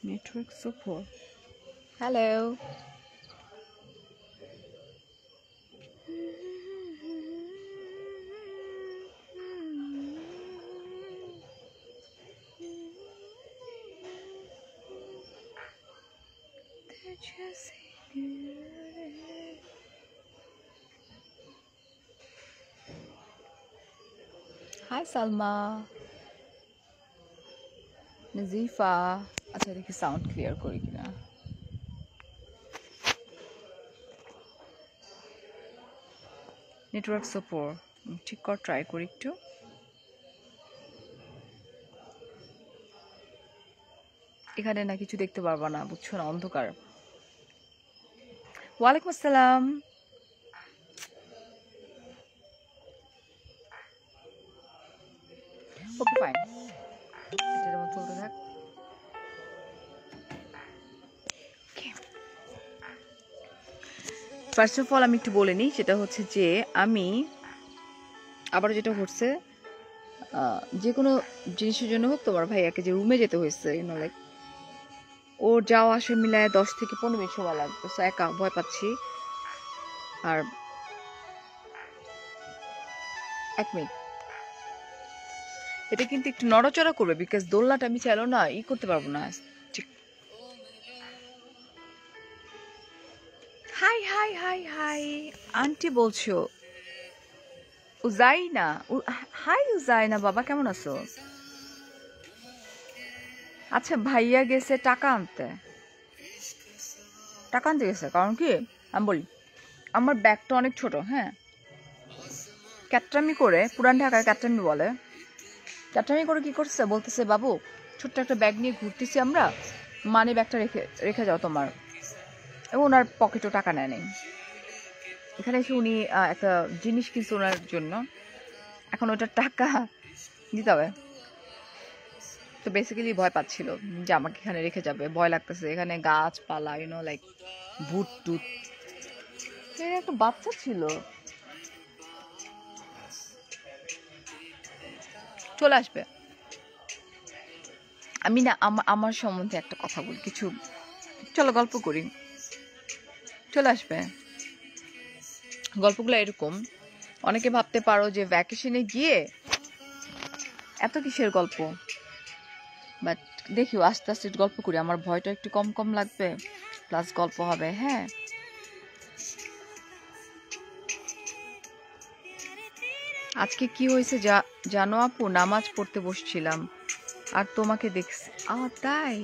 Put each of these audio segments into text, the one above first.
Network so poor. Hello. Hi Salma. Nazifa. আচ্ছা দেখি sound clear করি কিনা। নেটওয়ার্ক সো পোর, ঠিক কর, ট্রাই করি একটু। এখানে না কিছু দেখতে পারবা না, বুঝছো না, অন্ধকার। ওয়ালাইকুম আসসালাম। ওকে ফাইন, এটার মতো চলতে থাক। ফার্স্ট অফ অল আমি একটু বলে নিই, সেটা হচ্ছে যে আমি আবার যেটা হচ্ছে যে কোনো জিনিসের জন্য হোক, তোমার ভাইয়াকে যে রুমে যেতে হয়েছে, লাইক ওর যাওয়া আসা মিলায় 10 থেকে 15 মিনিট সময় লাগবে। সো একা ভয় পাচ্ছি। আর 1 মিনিট, এটা কিন্তু একটু নড়াচড়া করবে, বিকজ দোলনাটা আমি চাইলেও না করতে পারবো না। ঠিক, hi hi hi hi aunty বলছো? উজাইনা, হাই উজাইনা বাবা, কেমন আছো? আচ্ছা, ভাইয়া গেছে টাকা আনতে। টাকা আনতে গেছে কারণ কি আমি বলি, আমার ব্যাগটা অনেক ছোট, হ্যাঁ, ক্যাটরামি করে, পুরান ঢাকায় ক্যাটরামি বলে, ক্যাটরামি করে কি করছে, বলতেছে বাবু ছোট্ট একটা ব্যাগ নিয়ে ঘুরতেছি আমরা, মানি ব্যাগটা রেখে রেখে যাও তোমার। এবং ওনার পকেটও টাকা নেয় নেই। এখানে এসে উনি একটা জিনিস কিনছে ওনার জন্য, এখন ওটার টাকা দিতে হবে। তো বেসিক্যালি ভয় পাচ্ছিল যে আমাকে এখানে রেখে যাবে, ভয় লাগতেছে, এখানে গাছপালা, লাইক ভূত টুত। একটা বাচ্চা ছিল, চলে আসবে। আমি না আমার সম্বন্ধে একটা কথা বলি, কিছু চলো গল্প করি, চলে আসবে। গল্পগুলো এরকম, অনেকে ভাবতে পারো যে ভ্যাকেশনে গিয়ে এত কিসের গল্প, বাট দেখিও আস্তে আস্তে গল্প করি, আমার ভয়টা একটু কম কম লাগবে, প্লাস গল্প হবে। হ্যাঁ, আজকে কি হয়েছে জানো আপু, নামাজ পড়তে বসছিলাম আর তোমাকে দেখছি। তাই,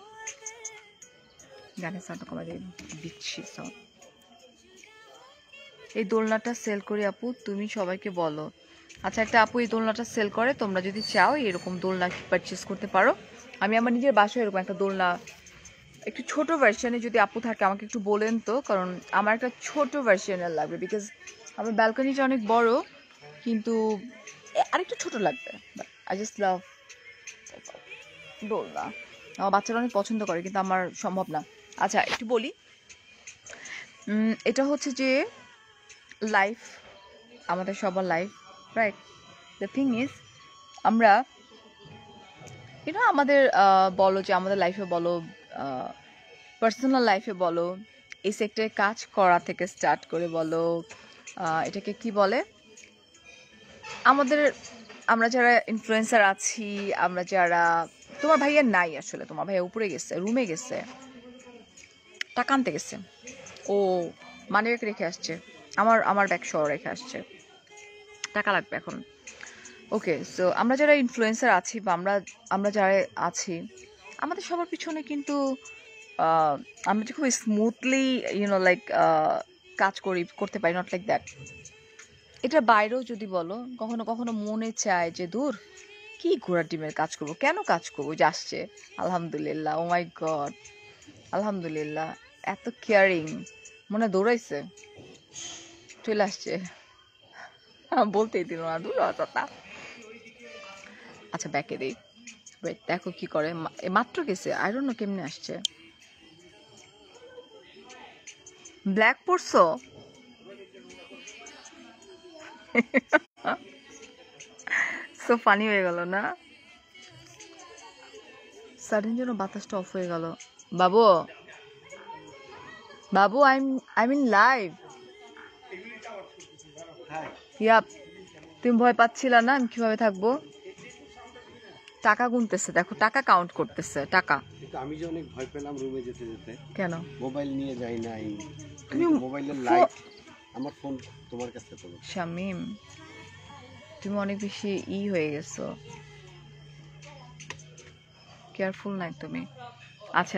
গানের সাউন্ড কমা দিচ্ছি। এই দোলনাটা সেল করি আপু, তুমি সবাইকে বলো। আচ্ছা, একটা আপু এই দোলনাটা সেল করে, তোমরা যদি চাও এরকম দোলনা পারচেস করতে পারো। আমি আমার নিজের বাসায় এরকম একটা দোলনা, একটু ছোট ভার্সনে যদি আপু থাকে আমাকে একটু বলেন তো, কারণ আমার একটা ছোট ভার্সনের লাগবে, বিকজ আমার ব্যালকনিটা অনেক বড়, কিন্তু আরেকটু ছোট লাগবে। আই জাস্ট লাভ দোলনা, আমার বাচ্চারা অনেক পছন্দ করে, কিন্তু আমার সম্ভব না। আচ্ছা একটু বলি, এটা হচ্ছে যে লাইফ, আমাদের সবার life, right? The thing is, আমরা আমাদের বলো যে আমাদের লাইফে বলো, পার্সোনাল লাইফে বলো, এই সেক্টরে কাজ করা থেকে স্টার্ট করে বলো, এটাকে কি বলে, আমরা যারা ইনফ্লুয়েন্সার আছি, আমরা যারা, তোমার ভাইয়া নাই আসলে, তোমার ভাইয়া উপরে গেছে, রুমে গেছে, টাকা আনতে গেছে, ও মানি ব্যাগ রেখে আসছে, আমার ব্যাগ সহ রেখে আসছে, টাকা লাগবে এখন। ওকে, সো আমরা যারা ইনফ্লুয়েন্সার আছি, বা আমরা যারা আছি, আমাদের সবার পিছনে কিন্তু আমরা যে খুব স্মুথলি লাইক কাজ করতে পারি, নট লাইক দ্যাট। এটা বাইরেও যদি বলো, কখনো কখনো মনে চায় যে দূর, কি ঘোড়ার ডিমের কাজ করবো, কেন কাজ করবো, যে আসছে আলহামদুলিল্লাহ, ও মাই গড, আলহামদুলিল্লাহ, এত কেয়ারিং, মনে দৌড়াইছে, চলে আসছে, বলতেই দিল না, দূর কথা। আচ্ছা ব্যাকে দিই, দেখো কি করে, মাত্র গেছে, আই ডোন্ট নো কেমনে আসছে। ব্ল্যাক পরছো? সো ফানি হয়ে গেল না? সাডেন যেন বাতাসটা অফ হয়ে গেল। বাবু বাবু, আই মিন লাইভ। ইয়াপ, তুমি ভয় পাচ্ছিলা না আমি কিভাবে থাকবো? টাকা গুনতেছে, দেখো টাকা কাউন্ট করতেছে টাকা। আমি যে অনেক ভয় পেলাম রুমে যেতে যেতে। কেন? মোবাইল নিয়ে যাই নাই। তুমি মোবাইলের লাইট, আমার ফোন তোমার কাছে তো। শামিম, তুমি অনেক বেশি হয়ে গেছো, কেয়ারফুল নাই তুমি। আচ্ছা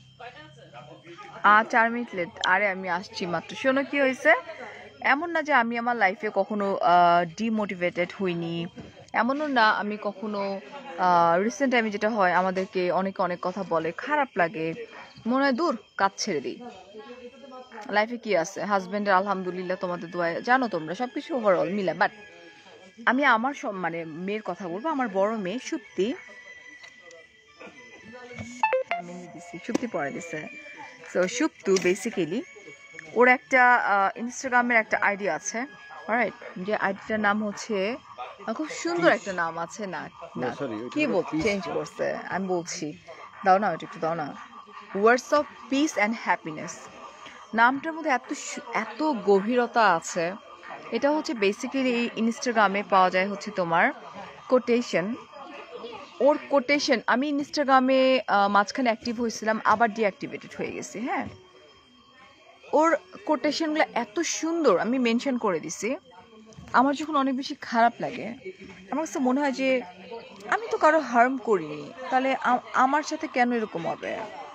4 মিনিট লেট। আরে আমি আসছি মাত্র। শোনো কি হয়েছে, এমন না যে আমি আমার লাইফে কখনো ডিমোটিভেটেড হইনি, এমনও না আমি কখনো রিসেন্ট টাইমে যেটা হয় আমাদেরকে অনেকে অনেক কথা বলে, খারাপ লাগে, মনে হয় দূর কাজ ছেড়ে দিই। লাইফে কি আছে, হাজবেন্ডের আলহামদুলিল্লাহ, তোমাদের দোয়ায় জানো তোমরা সবকিছু ওভারঅল মিলে। বাট আমি আমার সব মানে মেয়ের কথা বলবো, আমার বড় মেয়ে সুপ্তি, সুপ্তি পড়া দিছে। সো সুপ্তু বেসিক্যালি ওর একটা ইনস্টাগ্রামের একটা আইডি আছে, রাইট? যে আইডিটার নাম হচ্ছে, খুব সুন্দর একটা নাম আছে, না না কি বল চেঞ্জ করছে, আমি বলছি, দাও না ওটা একটু দাও না, words of peace and happiness. নামটার মধ্যে এত গভীরতা আছে। এটা হচ্ছে বেসিক্যালি এই ইনস্টাগ্রামে পাওয়া যায় হচ্ছে তোমার কোটেশন। ওর কোটেশন, আমি ইনস্টাগ্রামে মাঝখানে অ্যাক্টিভ হয়েছিলাম, আবার ডিঅ্যাক্টিভেটেড হয়ে গেছি। হ্যাঁ, ওর কোটেশনগুলো এত সুন্দর, আমি মেনশন করে দিছি। আমার যখন অনেক বেশি খারাপ লাগে, আমার কাছে মনে হয় যে আমি তো কারো হার্ম করিনি, তাহলে আমার সাথে কেন এরকম হবে?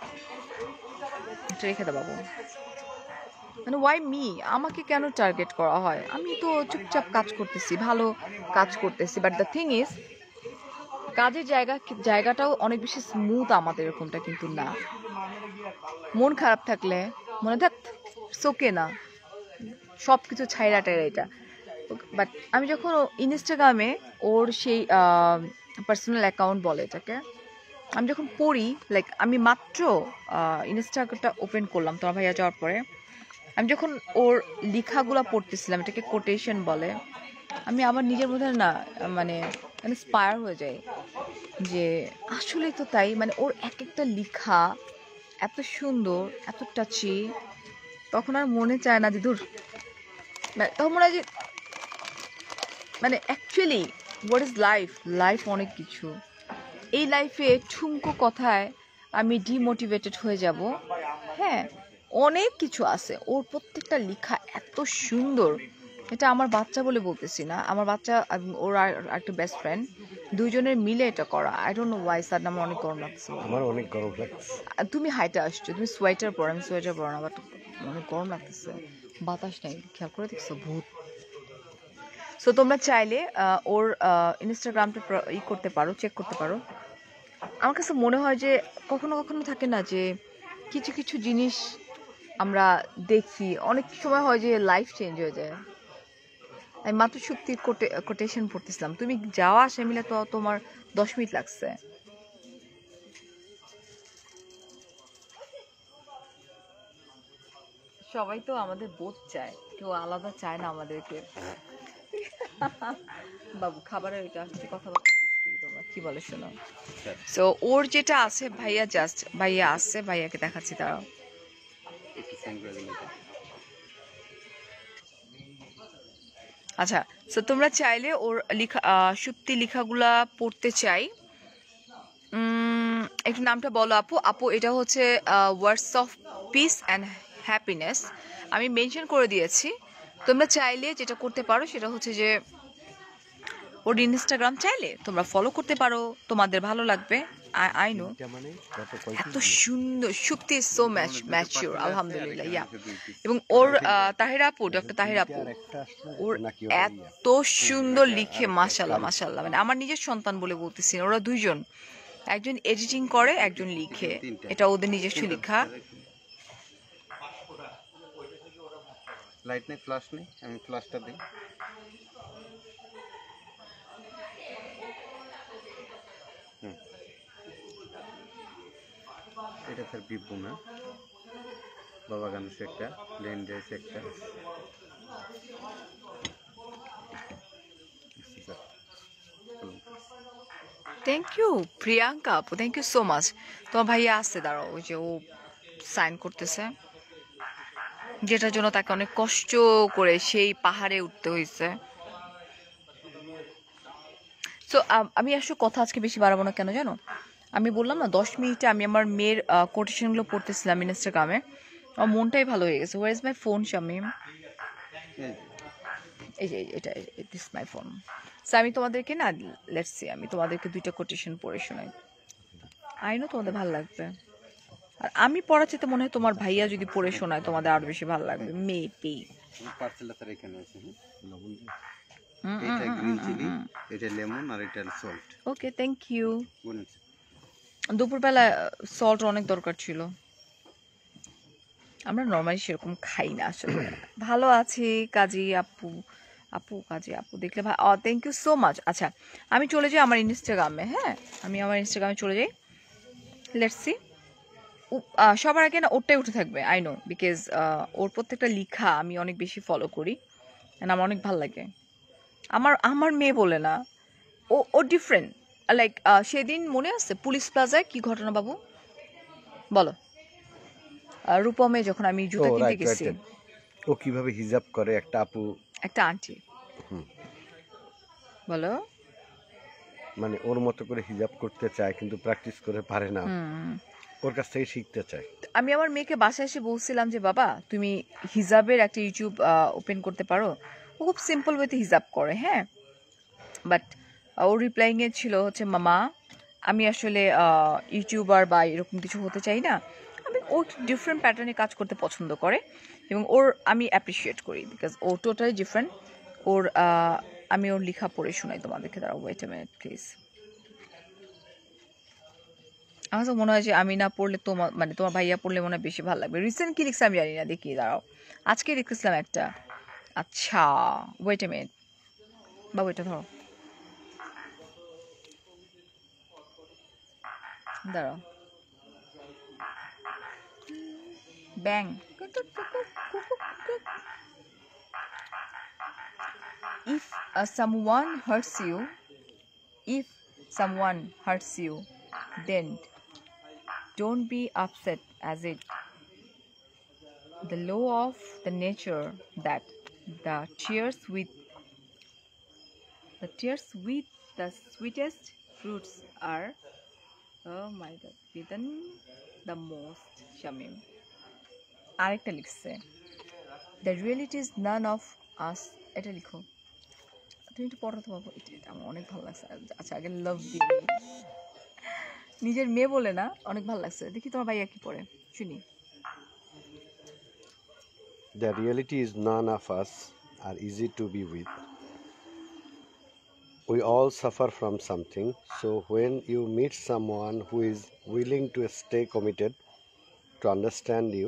এটা রেখে দাও বাবু, মানে ওয়াই মি, আমাকে কেন টার্গেট করা হয়? আমি তো চুপচাপ কাজ করতেছি, ভালো কাজ করতেছি। বাট দ্য থিং ইজ, কাজের জায়গাটাও অনেক বেশি স্মুথ আমাদের এরকমটা কিন্তু না। মন খারাপ থাকলে মনে থাক সোকে না, সব কিছু ছাইরা টাইরা এটা। বাট আমি যখন ইনস্টাগ্রামে ওর সেই পার্সোনাল অ্যাকাউন্ট বলে এটাকে, আমি যখন পড়ি, লাইক আমি মাত্র ইনস্টাগ্রামটা ওপেন করলাম তোমার ভাইয়া যাওয়ার পরে, আমি যখন ওর লেখাগুলো পড়তেছিলাম, এটাকে কোটেশন বলে, আমি আমার নিজের মধ্যে না মানে ইন্সপায়ার হয়ে যাই যে আসলেই তো তাই। মানে ওর এক একটা লেখা এত সুন্দর, এত টাচি, তখন আর মনে চায় না যে দূর, তখন মনে হয় যে মানে actually what is life, life অনেক কিছু। এই লাইফে ঠুমকো কথায় আমি ডিমোটিভেটেড হয়ে যাব? হ্যাঁ, অনেক কিছু আছে। ওর প্রত্যেকটা লেখা এত সুন্দর। এটা আমার বাচ্চা বলে বলতেছি না, আমার বাচ্চা ওর আর একটা বেস্ট ফ্রেন্ড, দুইজনের মিলে এটা করা। I don't know why sir, আমার অনেক গরম লাগছে। আমার অনেক গরম লাগছে। তুমি হাইটে আসছো, তুমি সোয়েটার পরো, আমি সোয়েটার পরো না, বাট অনেক গরম লাগতেছে, বাতাস নেই, খেয়াল করে দেখছো ভূত। সো তোমরা চাইলে ওর ইনস্টাগ্রামটা করতে পারো, চেক করতে পারো। আমার কাছে মনে হয় যে কখনো কখনো থাকে না যে কিছু কিছু জিনিস আমরা দেখি, অনেক সময় হয় যে লাইফ চেঞ্জ হয়ে যায়। আমি মাত্র শক্তির কোটেশন পড়তেছিলাম, তুমি যাওয়া আসে মিলে তো তোমার 10 মিনিট লাগছে। সবাই তো আমাদের বোধ চায়, কেউ আলাদা চায় না আমাদেরকে। বাবু খাবারের ওইটা কথাবার্তা শেষ করি, তোমরা কি বলে শোনো। সো ওর যেটা আছে ভাইয়া, জাস্ট ভাইয়া আসছে, ভাইয়াকে দেখাচ্ছি তারাও। আচ্ছা, সো তোমরা চাইলে ওর লেখা সত্যি লেখাগুলা পড়তে চাই। একটু নামটা বলো আপু। আপু এটা হচ্ছে words of peace and happiness, আমি মেনশন করে দিয়েছি। তোমরা চাইলে যেটা করতে পারো সেটা হচ্ছে যে ওর ইনস্টাগ্রাম চাইলে তোমরা ফলো করতে পারো, তোমাদের ভালো লাগবে। আই নো এত সুন্দর, শক্তি সো ম্যাচিওর, আলহামদুলিল্লাহ। ইয়া, এবং ওর তাহিরা আপু, ডক্টর তাহিরা আপু, ওর এত সুন্দর লিখে, মাশাল্লাহ মাশাল্লাহ, মানে আমার নিজের সন্তান বলে বলতেছি। ওরা দুইজন, একজন এডিটিং করে, একজন লিখে, এটা ওদের নিজস্ব লেখা। লাইট নেই, ফ্ল্যাশ নেই, আমি ফ্ল্যাশটা দিই। এটা স্যার বিপু না, বাবা গানুষ একটা, লেন্ডেস একটা। থ্যাংক ইউ প্রিয়াঙ্কা আপু, থ্যাংক ইউ সো মাচ। তোমার ভাইয়া আসছে, দাঁড়াও, ওই যে ও সাইন করতেছে, যেটার জন্য তাকে অনেক কষ্ট করে সেই পাহাড়ে উঠতে হয়েছে। সো আমি আসলে কথা আজকে বেশি বাড়াবো না, কেন জানো? আমি বললাম না 10 মিনিটে আমি আমার মেয়ের কোটেশনগুলো পড়তেছিলাম ইনস্টাগ্রামে, আমার মনটাই ভালো হয়ে গেছে। Where is my phone Shamim? এই যে এটা, দিস মাই ফোন। সো আমি তোমাদেরকে না, লেটস সি, আমি তোমাদেরকে 2টা কোটেশন পড়ে শোনাই। আই নো তোমাদের ভালো লাগবে, আর আমি পড়ার চাইতে মনে হয় তোমার ভাইয়া যদি পড়ে শোনায় তোমাদের আরো বেশি ভালো লাগবে, মেবি। পার্সেলটা তার এখানে আছে, লবণ দিয়ে। এটা গ্রিন চিলি, এটা লেমন, আর এটা সল্ট। Okay, thank you. দুপুরবেলা সল্ট অনেক দরকার ছিল, আমরা নর্মালি সেরকম খাই না আসলে। ভালো আছি কাজী আপু, কাজী আপু দেখলে থ্যাংক ইউ সো মাচ। আচ্ছা, আমি চলে যাই আমার ইনস্টাগ্রামে। হ্যাঁ, আমি আমার ইনস্টাগ্রামে চলে যাই। Let's see. সবার আগে না ওরটাই উঠে থাকবে, আই নো, বিকজ ওর প্রত্যেকটা লেখা আমি অনেক বেশি ফলো করি, আমার অনেক ভালো লাগে। আমার মেয়ে বলে না, ও ডিফারেন্ট। লাইক সেদিন মনে আছে পুলিশ প্লাজায় কি ঘটনা বাবু, বলো? রূপমে যখন আমি জুতা কিনতে গেছি, ও কিভাবে হিজাব করে একটা আপু, একটা আন্টি, বলো, মানে ওর মতো করে হিজাব করতে চায় কিন্তু প্র্যাকটিস করে পারে না, ওর কাছ থেকে শিখতে চায়। আমি আমার মেয়েকে বাসায় এসে বলছিলাম যে বাবা তুমি হিজাবের একটা ইউটিউব ওপেন করতে পারো। ও খুব সিম্পল ওয়েতে হিজাব করে, হ্যাঁ, বাট ওর রিপ্লাইং এ ছিল হচ্ছে মামা আমি আসলে ইউটিউবার বা এরকম কিছু হতে চাই না, আমি ও ডিফারেন্ট প্যাটার্নে কাজ করতে পছন্দ করে এবং ওর আমি অ্যাপ্রিসিয়েট করি, বিকজ ও টোটালি ডিফারেন্ট। ওর আমি ওর লেখা পড়ে শোনাই তোমাদেরকে, দাঁড়াও, ওয়েট আ মিনিট প্লিজ। আমার তো মনে হয় যে আমি না পড়লে তোমার ভাইয়া পড়লে মনে হয় বেশি ভালো লাগবে। রিসেন্ট কি লিখছে আমি জানি না, দেখি, দাঁড়াও, আজকে লিখতেছিলাম একটা। আচ্ছা, ওয়েট এ মিনিট বাবু, এটা ধরো, দাঁড়াও, ব্যাং। If someone hurts you, then don't be upset as it. The law of the nature that the tears with the sweetest fruits are, oh my god, within the most Shamim. আরেকটা লিখছে, the reality is none of us. এটা লিখো তুমি, একটু পড়ো তো বাবু, এটা আমার অনেক ভালো লাগছে। আচ্ছা, আগে লাভ দিয়ে নিজের মেয়ে বলে না, অনেক ভালো লাগছে। দেখি তোমার ভাইয়া কি পড়ে, শুনি। The reality is none of us are easy to be with. We all suffer from something. So when you meet someone who is willing to stay committed, to understand you,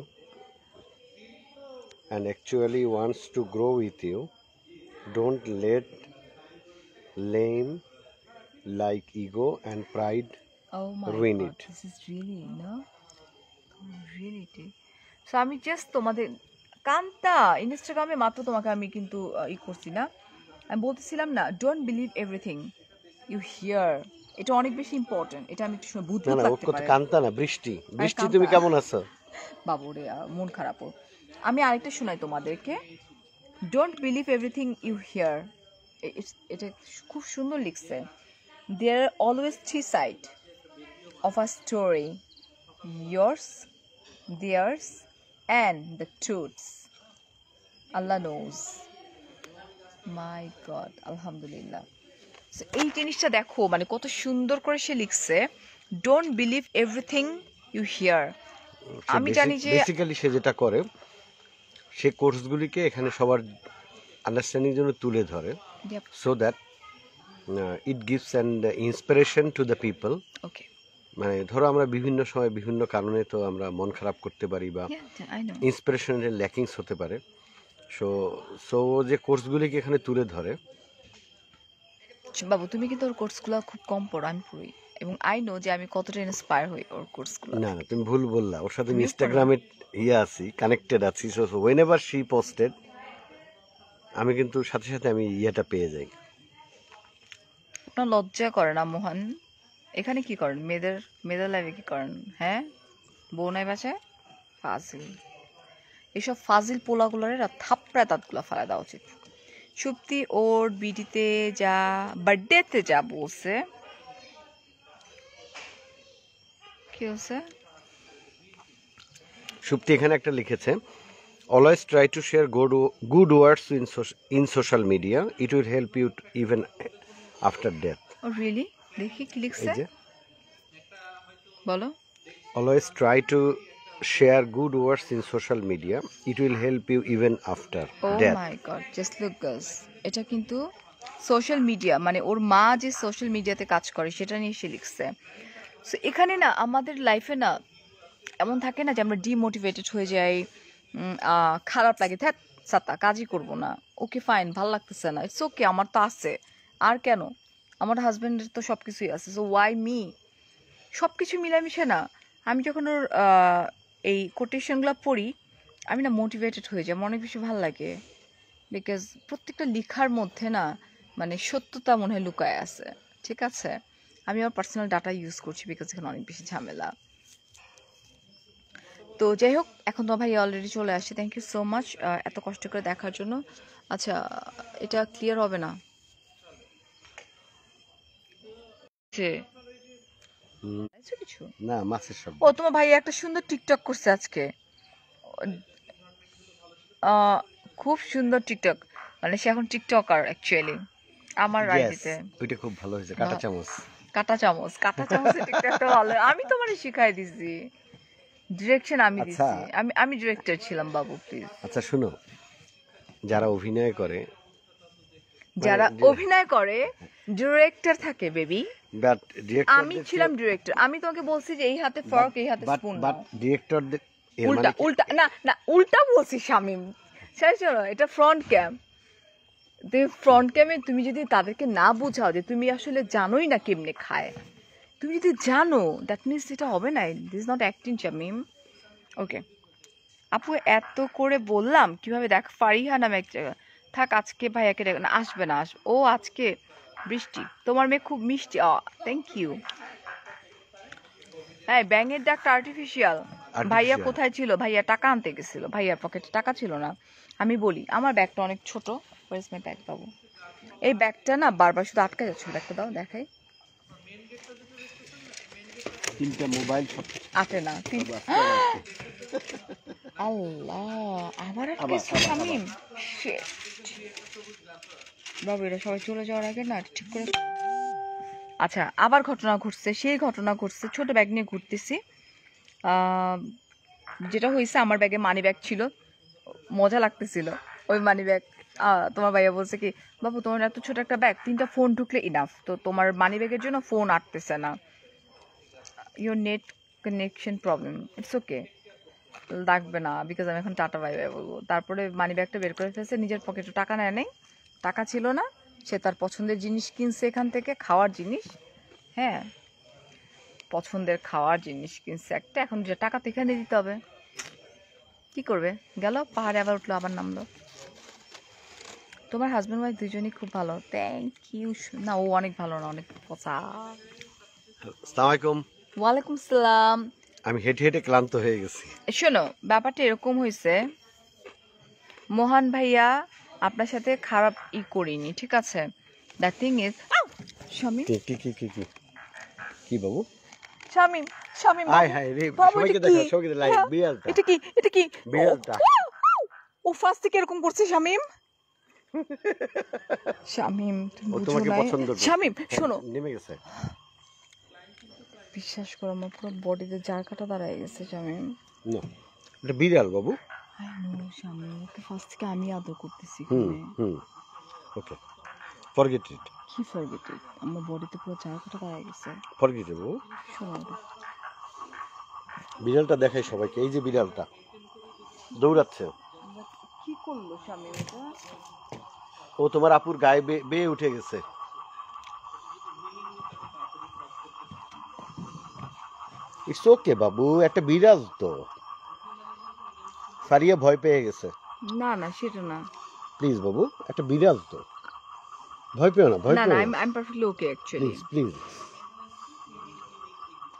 and actually wants to grow with you, don't let lame like ego and pride Oh my ruin god, it. this is really, no? Reality. So আমি just তোমাদের কান্তা ইনস্টাগ্রামে মাত্র তোমাকে আমি কিন্তু করছি না, আমি বলতেছিলাম না, don't believe everything you hear. এটা অনেক বেশি ইম্পর্টেন্ট, এটা আমি একটু শুনে ভূত না না, ও লাগতে কত পারে। কান্তা না, বৃষ্টি। বৃষ্টি, কান্তা। তুমি কেমন আছো? বাবুরে মন খারাপ ওর। আমি আরেকটা শোনাই তোমাদেরকে, don't believe everything you hear. এটা খুব সুন্দর লিখছে। There are always three side of a story, yours, theirs, and the truths. Allah knows. My God, Alhamdulillah. So, এই জিনিসটা দেখো, মানে কত সুন্দর করে সে লিখছে, don't believe everything you hear. আমি জানি যে বেসিক্যালি সে যেটা করে, সে কোর্সগুলিকে এখানে সবার আন্ডারস্ট্যান্ডিং জন্য তুলে ধরে, so that it gives and inspiration to the people. Okay, মানে ধরো আমরা বিভিন্ন সময় বিভিন্ন কারণে তো আমরা মন খারাপ করতে পারি বা ইন্সপিরেশনের ল্যাকিংস হতে পারে। সো যে কোর্সগুলিকে এখানে তুলে ধরে। বাবু তুমি কিন্তু ওর কোর্সগুলো খুব কম পড়ো, আমি পড়ি, এবং আই নো যে আমি কতটা ইন্সপায়ার হই ওর কোর্সগুলো। না না, তুমি ভুল বললা, ওর সাথে ইনস্টাগ্রামে আছি, কানেক্টেড আছি। So whenever she posted, আমি কিন্তু সাথে সাথে আমি ইয়েটা পেয়ে যাই। আপনার লজ্জা করে না মোহন? এখানে কি করেন? মেয়েদের লাইফে কি করেন? হ্যাঁ, বউ নাই বাসায়? ফাজিল। এসব ফাজিল পোলাগুলোরে থাপড়ায় দাঁতগুলো ফেলা দেওয়া উচিত। সুপ্তি ওর বিডিতে যা বার্থডেতে যা বলছে, কি হচ্ছে? সুপ্তি এখানে একটা লিখেছে, always try to share good words in social media, it will help you even after death. Oh really? দেখি কি এই লিখছে, যে, বলো। Always try to share good words in social media, it will help you even after oh death. My god, just look girls, এটা কিন্তু social media, মানে ওর মা যে সোশ্যাল মিডিয়াতে কাজ করে সেটা নিয়ে সে লিখছে। সো এখানে না আমাদের লাইফে না এমন থাকে না যে আমরা ডিমোটিভেটেড হয়ে যাই, খারাপ লাগে, থাক সাতা কাজই করবো না, ওকে ফাইন, ভাল লাগতেছে না, ইটস ওকে, আমার তো আছে, আর কেন, আমার হাজব্যান্ডের তো সব কিছুই আছে, সো ওয়াই মি, সব কিছু মিলামিশে না। আমি যখন ওর এই কোটেশনগুলো পড়ি, আমি না মোটিভেটেড হয়ে যাই, আমার অনেক বেশি ভালো লাগে, বিকজ প্রত্যেকটা লেখার মধ্যে না মানে সত্যতা মনে হয় লুকায় আছে। ঠিক আছে, আমি আমার পার্সোনাল ডাটা ইউজ করছি বিকজ এখানে অনেক বেশি ঝামেলা। তো যাই হোক, এখন তো ভাই অলরেডি চলে আসছে, থ্যাংক ইউ সো মাচ এত কষ্ট করে দেখার জন্য। আচ্ছা, এটা ক্লিয়ার হবে না যে কিছু? না, মাছের শব্দ। ও তোমার ভাই একটা সুন্দর টিকটক করছে আজকে, খুব সুন্দর টিকটক, মানে সে এখন টিকটকার অ্যাকচুয়ালি আমার রাইজিতে। ওইটা খুব ভালো হয়েছে, কাঁটা চামচ। কাঁটা চামচ টিকটকটা ভালো, আমি তোমারে শিখাই দিছি, ডিরেকশন আমি আচ্ছা। দিছি, আমি ডিরেক্টর ছিলাম বাবু, প্লিজ। আচ্ছা শুনো, যারা অভিনয় করে, যারা অভিনয় করে ডিরেক্টর থাকে বেবি, বাট আমি ছিলাম ডিরেক্টর। আমি তোমাকে বলছি যে এই হাতে ফর্ক, এই হাতে স্পুন, বাট ডিরেক্টরদের উল্টা উল্টা না না উল্টা বলছি শামিম। শোনো, এটা ফ্রন্ট ক্যাম, ফ্রন্ট ক্যামে তুমি যদি তাদেরকে না বোঝাও যে তুমি আসলে জানোই না কেমনে খায়, তুমি যদি জানো দ্যাট মিনস এটা হবে না, this not acting Shamim. Okay আপু, এত করে বললাম কিভাবে, দেখ ফারিহা নামে এক জায়গা থাক, আজকে ভাইয়াকে না আসবে না, আসবে ও আজকে বৃষ্টি, তোমার মেয়ে খুব মিষ্টি, থ্যাংক ইউ। হ্যাঁ, ব্যাঙের ডাকটা আর্টিফিশিয়াল। ভাইয়া কোথায় ছিল? ভাইয়া টাকা আনতে গেছিল, ভাইয়ার পকেটে টাকা ছিল না। আমি বলি আমার ব্যাগটা অনেক ছোট, ওয়ার ইজ মাই ব্যাগ বাবু? এই ব্যাগটা না বারবার শুধু আটকে যাচ্ছিল, ব্যাগটা দাও দেখাই। তিনটা মোবাইল আটে না, আল্লাহ, আবার আটকেছে শামিম, শিট বাবু, এটা সবাই চলে যাওয়ার আগে না ঠিক করে। আচ্ছা, আবার ঘটনা ঘটছে, সেই ঘটনা ঘটছে, ছোট ব্যাগ নিয়ে ঘুরতেছি, যেটা হয়েছে আমার ব্যাগে মানি ব্যাগ ছিল, মজা লাগতেছিল ওই মানি ব্যাগ। তোমার ভাইয়া বলছে কি, বাবু তোমার এত ছোট একটা ব্যাগ, 3টা ফোন ঢুকলে ইনাফ, তো তোমার মানি ব্যাগের জন্য ফোন আটতেছে না, your net connection problem, it's okay, লাগবে না, বিকজ আমি এখন টাটা বাই বাই বলবো। তারপরে মানি ব্যাগটা বের করে ফেলছে, নিজের পকেটে টাকা নেয় নেই, টাকা ছিল না, সে তার পছন্দের জিনিস কিনছে এখান থেকে, খাওয়ার জিনিস, হ্যাঁ পছন্দের খাওয়ার জিনিস কিনছে একটা, এখন যে টাকা তো এখানে দিতে হবে, কি করবে, গেল পাহাড়ে আবার উঠলো আবার নামলো। তোমার হাজব্যান্ড ওয়াইফ দুজনই খুব ভালো, থ্যাংক ইউ। না ও অনেক ভালো না, অনেক পচা। আসসালামু আলাইকুম। ওয়ালাইকুম সালাম। আমি হেঁটে হেঁটে ক্লান্ত হয়ে গেছি। শোনো, ব্যাপারটা এরকম হয়েছে, মোহন ভাইয়া আপনার সাথে খারাপ করিনি, ঠিক আছে, দ্য থিং ইজ শামিম, কি কি কি কি কি বাবু? শামিম শামিম হাই হাই রে, সবাইকে দেখা, সবাইকে লাইভ বিড়ালটা, এটা কি, এটা কি বিড়ালটা ও ফার্স্ট থেকে এরকম করছে শামিম। শামিম তুমি ও বুঝো তোমাকে না, পছন্দ করে। শামিম শোনো, নেমে গেছে। বিশ্বাস করো আমার পুরো বডিতে জার কাটা দাঁড়ায় গেছে শামিম। না, এটা বিড়াল বাবু। I know Shamim, okay first থেকে আমি আদর করতেছি। Okay, forget it. কি ফরগেট ইট, আমার বডিতে পুরো জার কাটা দাঁড়ায় গেছে। ফরগেট ইট বাবু। শোনো, বিড়ালটা দেখাই সবাইকে, এই যে বিড়ালটা দৌড়াচ্ছে। কি করলো শামিম এটা? ও তোমার আপুর গায়ে বেয়ে উঠে গেছে। ইটস ওকে বাবু, একটা বিড়াল তো। ফারিয়া ভয় পেয়ে গেছে। না না সেটা না, প্লিজ বাবু, একটা বিড়াল তো, ভয় পেও না, ভয় না পেও না, না, I am perfectly okay actually. Please please.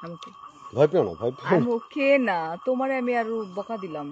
আমি ওকে ভয় পেও না, ভয় পেও আমি না। ওকে না, তোমারে আমি আরো বকা দিলাম।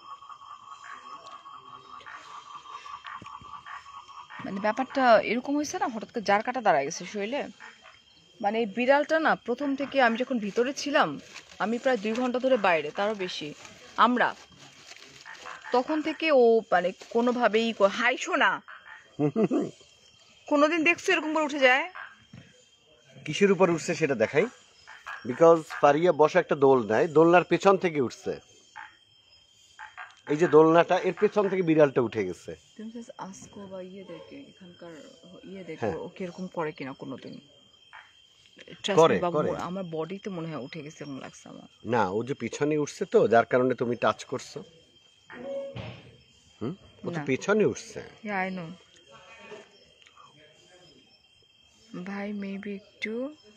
মানে ব্যাপারটা এরকম হয়েছে না, হঠাৎ করে জার কাটা দাঁড়ায় গেছে শরীরে। মানে এই বিড়ালটা না প্রথম থেকে, আমি যখন ভিতরে ছিলাম, আমি প্রায় 2 ঘন্টা ধরে বাইরে, তারও বেশি আমরা, তখন থেকে ও মানে কোনোভাবেই হাইছো না। কোনোদিন দেখছো এরকম করে উঠে যায়? কিসের উপর উঠছে সেটা দেখাই। বিকজ ফারিয়া বসা একটা দোলনায়, দোলনার পেছন থেকে উঠছে। এই যে দোলনাটা, এর পেছন থেকে বিড়ালটা উঠে গেছে। তুমি জাস্ট আস্কো বা দেখে এখানকার দেখো হ্যাঁ। ও কিরকম করে কিনা কোনোদিন। করে, করে। আমার বডিতে মনে হয় উঠে গেছে এরকম লাগছে আমার। না, ও যে পিছনে উঠছে তো, যার কারণে তুমি টাচ করছো। ও তো না। পেছনে উঠছে। আই নো ভাই, মেবি একটু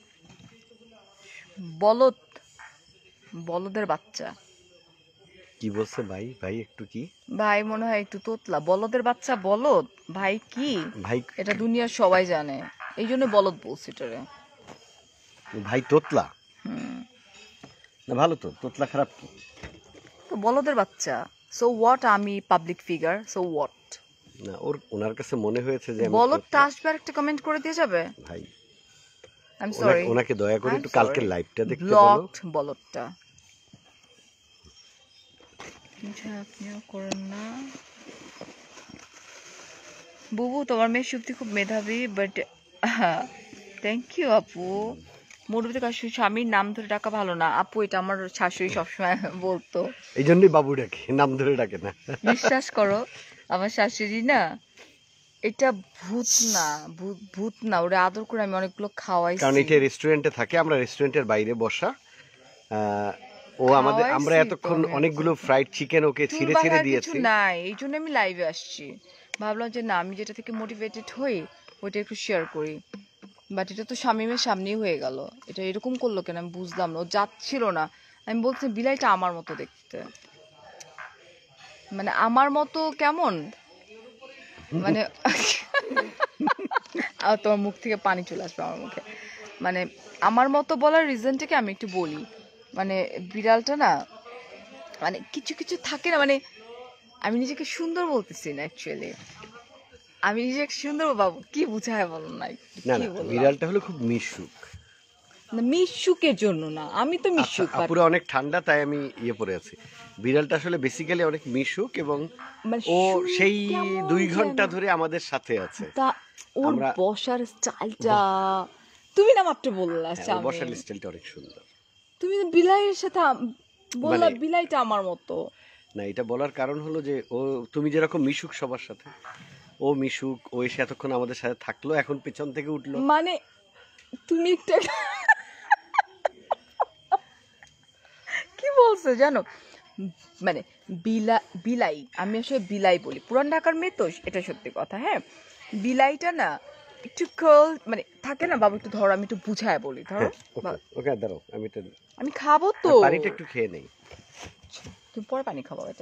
বলদ, বলদের বাচ্চা। কি বলছে ভাই? ভাই একটু কি? ভাই মনে হয় একটু তোতলা, বলদের বাচ্চা বলদ। ভাই কি? ভাই, এটা দুনিয়ার সবাই জানে, এই জন্য বলদ বলছি এটারে। ভাই তোতলা না, ভালো তো, তোতলা খারাপ কি? তো বলদের বাচ্চা, সো হোয়াট, আমি পাবলিক ফিগার, সো হোয়াট। না, ওনার কাছে মনে হয়েছে যে আমি বলদটা তোতলা। আসবে, একটা কমেন্ট করে দিয়ে যাবে। ভাই, আই এম সরি, ওনাকে দয়া করে একটু কালকের লাইভটা দেখতে বলো। ব্লকড বলদটা। আপনিও করেন না বুবু, তোমার মেয়ে সত্যি খুব মেধাবী, বাট থ্যাংক ইউ আপু। মুরব্বীদের কাছে স্বামীর নাম ধরে ডাকা ভালো না আপু, এটা আমার শাশুড়ি সবসময় বলতো। এই জন্যই বাবু ডাকে, নাম ধরে ডাকে না। বিশ্বাস করো, আমার শাশুড়ি না, এটা ভূত না, ভূত না, ওরা আদর করে আমি অনেকগুলো খাওয়াইছি। কারণ এটা রেস্টুরেন্টে থাকে, আমরা রেস্টুরেন্টের বাইরে বসা। ও আমাদের, আমরা খাওয়াইছি এতক্ষণ তো আমি। অনেকগুলো ফ্রাইড চিকেন ওকে ছিঁড়ে ছিঁড়ে তুলবাহার কিছু দিয়েছি। নাই, এই জন্য আমি লাইভে আসছি। ভাবলাম যে না, আমি যেটা থেকে মোটিভেটেড হই ওইটা একটু শেয়ার করি। বাট এটা তো শামীমের সামনেই হয়ে গেল। এটা এরকম করলো কেন আমি বুঝলাম না। ও যাচ্ছিল না, আমি বলছি বিলাইটা আমার মতো দেখতে, মানে আমার মতো কেমন, মানে আর তোমার মুখ থেকে পানি চলে আসবে আমার মুখে। মানে আমার মতো বলার রিজনটাকে আমি একটু বলি। মানে বিড়ালটা না, মানে কিছু কিছু থাকে না, মানে আমি নিজেকে সুন্দর বলতেছি না, অ্যাকচুয়ালি আমি নিজেকে সুন্দর বাবু কি বুঝায় বলো না, না কি না, বললাম? বিড়ালটা হলো খুব মিশুক। না, মিশুকের জন্য না, আমি তো মিশুক, but পুরো অনেক ঠান্ডা, তাই আমি ইয়ে পরে আছি। বিড়ালটা আসলে বেসিক্যালি অনেক মিশুক, এবং মানে ও শুনতে সেই কেমন 2 ঘন্টা যেন। ধরে আমাদের সাথে আছে। তা ওর আমরা- বসার স্টাইলটা, তুমি না মাত্র বললা হ্যাঁ, ওর শামিম, বসার স্টাইলটা অনেক সুন্দর। তুমি বিলাইয়ের সাথে বললা মানে- বিলাইটা আমার মতো। না, এটা বলার কারণ হলো যে ও, তুমি যেরকম মিশুক সবার সাথে, ও মিশুক, ও এসে এতক্ষণ আমাদের সাথে থাকলো, এখন পেছন থেকে উঠলো। মানে তুমি একটা কি বলছো জানো, মানে বিলাই, আমি আসলে বিলাই বলি, পুরান ঢাকার মেয়ে তো, এটা সত্যি কথা। হ্যাঁ, বিলাইটা না একটু কার্ল, মানে থাকে না বাবু, একটু ধরো, আমি একটু বুঝায় বলি, ধরো ওকে দাঁড়াও, আমি এটা আমি খাবো তো, পানিটা একটু খেয়ে নেই। তুমি পরে পানি খাবো। এটা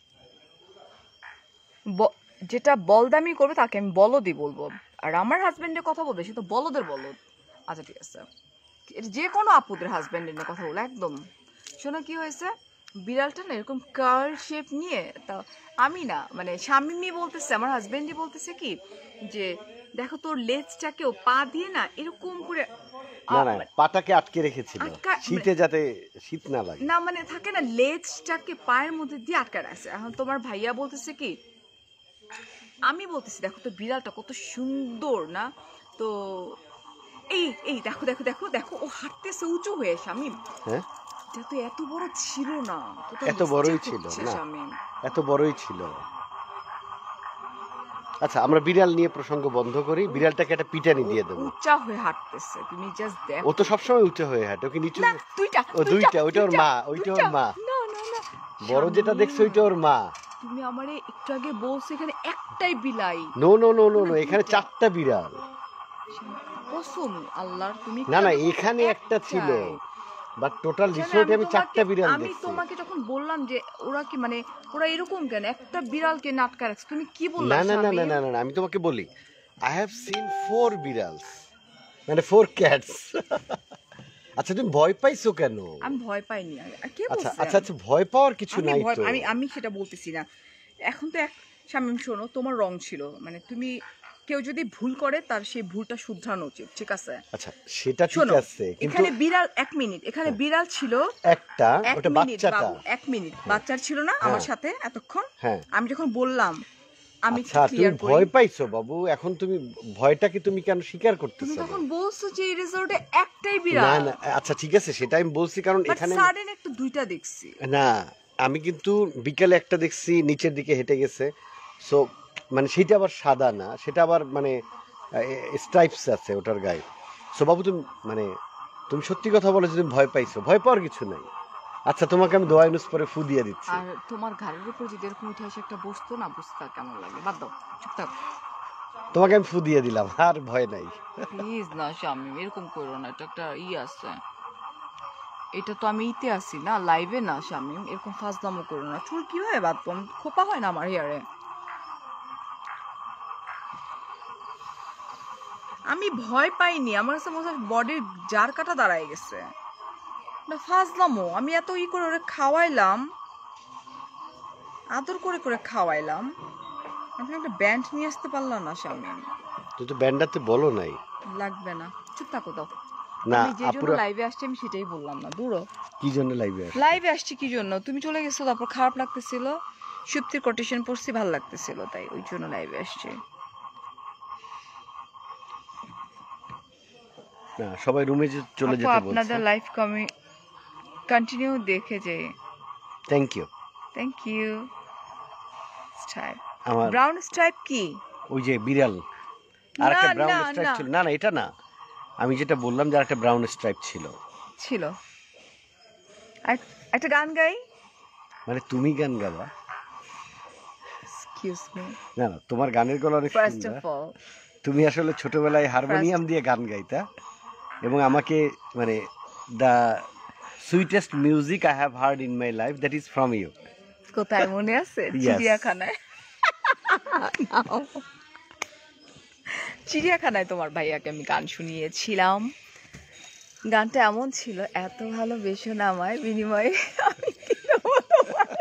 যেটা বলদামি করবে তাকে আমি বলদই বলবো, আর আমার হাজবেন্ডের কথা বলবে সে তো বলদের বলদ। আচ্ছা ঠিক আছে, এটা যে কোনো আপুদের হাজবেন্ডের নিয়ে কথা বলো একদম। শোনো কি হয়েছে, বিড়ালটা না এরকম কার্ল শেপ নিয়ে, তা আমি না, মানে শামিমি বলতেছে, আমার হাজবেন্ডই বলতেছে কি যে দেখো তোর লেজটাকেও পা দিয়ে না এরকম করে না না, পাটাকে আটকে রেখেছিল শীতে, যাতে শীত না লাগে। না, মানে থাকে না লেজটাকে পায়ের মধ্যে দিয়ে আটকে রাখছে। এখন তোমার ভাইয়া বলতেছে কি, আমি বলতেছি দেখো তো বিড়ালটা কত সুন্দর না, তো এই এই দেখো দেখো দেখো দেখো ও হাঁটতেছে উঁচু হয়ে, শামিম হ্যাঁ, এটা তো এত বড় ছিল না, এত বড়ই ছিল না, শামিম। এত বড়ই ছিল। আচ্ছা, আমরা বিড়াল নিয়ে প্রসঙ্গ বন্ধ করি, বিড়ালটাকে একটা পিটানি দিয়ে দেবো। উঁচা হয়ে হাঁটতেছে, তুমি জাস্ট দেখো। ও তো সবসময় উঁচু হয়ে হাঁটে, ওকে নিচু। না, দুইটা ও দুইটা, ওইটা ওর মা, ওইটা ওর মা। না না না, বড় যেটা দেখছো ওইটা ওর মা। তুমি আমারে একটু আগে বলছো এখানে একটাই বিলাই। No no no no no, এখানে 4টা বিড়াল। কসম আল্লাহর, তুমি না না, এখানে একটা ছিল, বাট টোটাল রিসোর্টে আমি 4টা বিড়াল আমি দেখছি। তোমাকে যখন বললাম যে ওরা কি, মানে ওরা এরকম কেন, একটা বিড়ালকে নাটকা রাখছে, তুমি কি বললা? না না না না না না, আমি তোমাকে বলি, আই হ্যাভ সিন 4 বিড়ালস, মানে 4 ক্যাটস। আচ্ছা তুমি ভয় পাইছো কেন? আমি ভয় পাইনি। আর কে আচ্ছা বলছে? আচ্ছা আচ্ছা, ভয় পাওয়ার কিছু আমি নাই তো। আমি সেটা বলতেছি না। এখন তো শামীম শোনো, তোমার রং ছিল, মানে তুমি, কেউ যদি ভুল করে তার সেই ভুলটা শুধরানো উচিত, ঠিক আছে? আচ্ছা সেটা ঠিক শোনো, আছে, কিন্তু এখানে বিড়াল, 1 মিনিট, এখানে বিড়াল ছিল একটা, 1 ওটা মিনিট বাচ্চাটা। বাবু, 1 মিনিট, বাচ্চার ছিল না আমার সাথে এতক্ষণ? হ্যাঁ আমি যখন বললাম, আমি আচ্ছা তুমি ক্লিয়ার করি, ভয় পাইছো বাবু, এখন তুমি ভয়টাকে তুমি কেন স্বীকার তুমি করতেছো না? তখন বলছো যে এই রিসোর্টে একটাই না বিড়াল, না আচ্ছা ঠিক আছে, সেটা আমি বলছি কারণ বাট এখানে সাডেন একটা 2টা দেখছি। না, আমি কিন্তু বিকালে একটা দেখছি নিচের দিকে হেঁটে গেছে, সো মানে সেটা আবার সাদা না, সেটা আবার মানে স্ট্রাইপস আছে ওটার গায়ে। সো বাবু তুমি মানে তুমি সত্যি কথা বলে যে তুমি ভয় পাইছো, ভয় পাওয়ার কিছু নাই। আচ্ছা তোমাকে আমি দোয়া ইউনুস পরে ফু দিয়ে দিচ্ছি। আর তোমার ঘাড়ের উপর যদি এরকম উঠে আসে একটা বস্তু, না বুঝতে কেমন লাগে? বাদ দাও, চুপ থাক। তোমাকে আমি ফু দিয়ে দিলাম, আর ভয় নাই। প্লিজ না শামিম, এরকম করো না, এটা একটা আছে, এটা তো আমি ইতে আছি না, লাইভে না শামিম, এরকম ফাজলামো করো না। চুল কিভাবে বাঁধবো? খোপা হয় না আমার হেয়ারে? আমি ভয় পাইনি, আমার কাছে মনে হয় বডির জার কাটা দাঁড়ায় গেছে। না ফাজলামো, আমি এত করে ওরে খাওয়াইলাম, আদর করে করে খাওয়াইলাম, আপনি একটা ব্যান্ড নিয়ে আসতে পারলাম না শামিম। তুই তো ব্যান্ডাতে বলো নাই। লাগবে না, চুপ থাকো দাও। না আমি যে জন্য আপুরা লাইভে আসছি আমি সেটাই বললাম না, দূরও। কি জন্য লাইভে আসে? লাইভে আসছি কি জন্য? তুমি চলে গেছো, তারপর খারাপ লাগতেছিল, সুপ্তির কোটেশন পড়ছি, ভালো লাগতেছিল, তাই ওই জন্য লাইভে আসছি। না সবাই রুমে চলে আপু যেতে বলছে। আপনাদের লাইভ কন্টিনিউ দেখে যে, thank you. Thank you. Stripe, আমার ব্রাউন স্ট্রাইপ কি? ওই যে বিড়াল আর একটা না, ব্রাউন না, স্ট্রাইপ না। ছিল, না না এটা না, আমি যেটা বললাম যে একটা ব্রাউন স্ট্রাইপ ছিল। ছিল। একটা গান গাই। মানে তুমি গান গাবা? এক্সকিউজ মি, না না তোমার গানের গলা অনেক ফার্স্ট সুন্দর। অফ অল, তুমি আসলে ছোটবেলায় হারমোনিয়াম দিয়ে গান গাইতা, এবং আমাকে মানে the sweetest music I have heard in my life that is from you. কোথায় মনে আছে? Yes. চিড়িয়াখানায়। চিড়িয়াখানায় তোমার ভাইয়াকে আমি গান শুনিয়েছিলাম। গানটা এমন ছিল, এত ভালোবেসো না আমায়, বিনিময়ে আমি কি দেবো তোমার?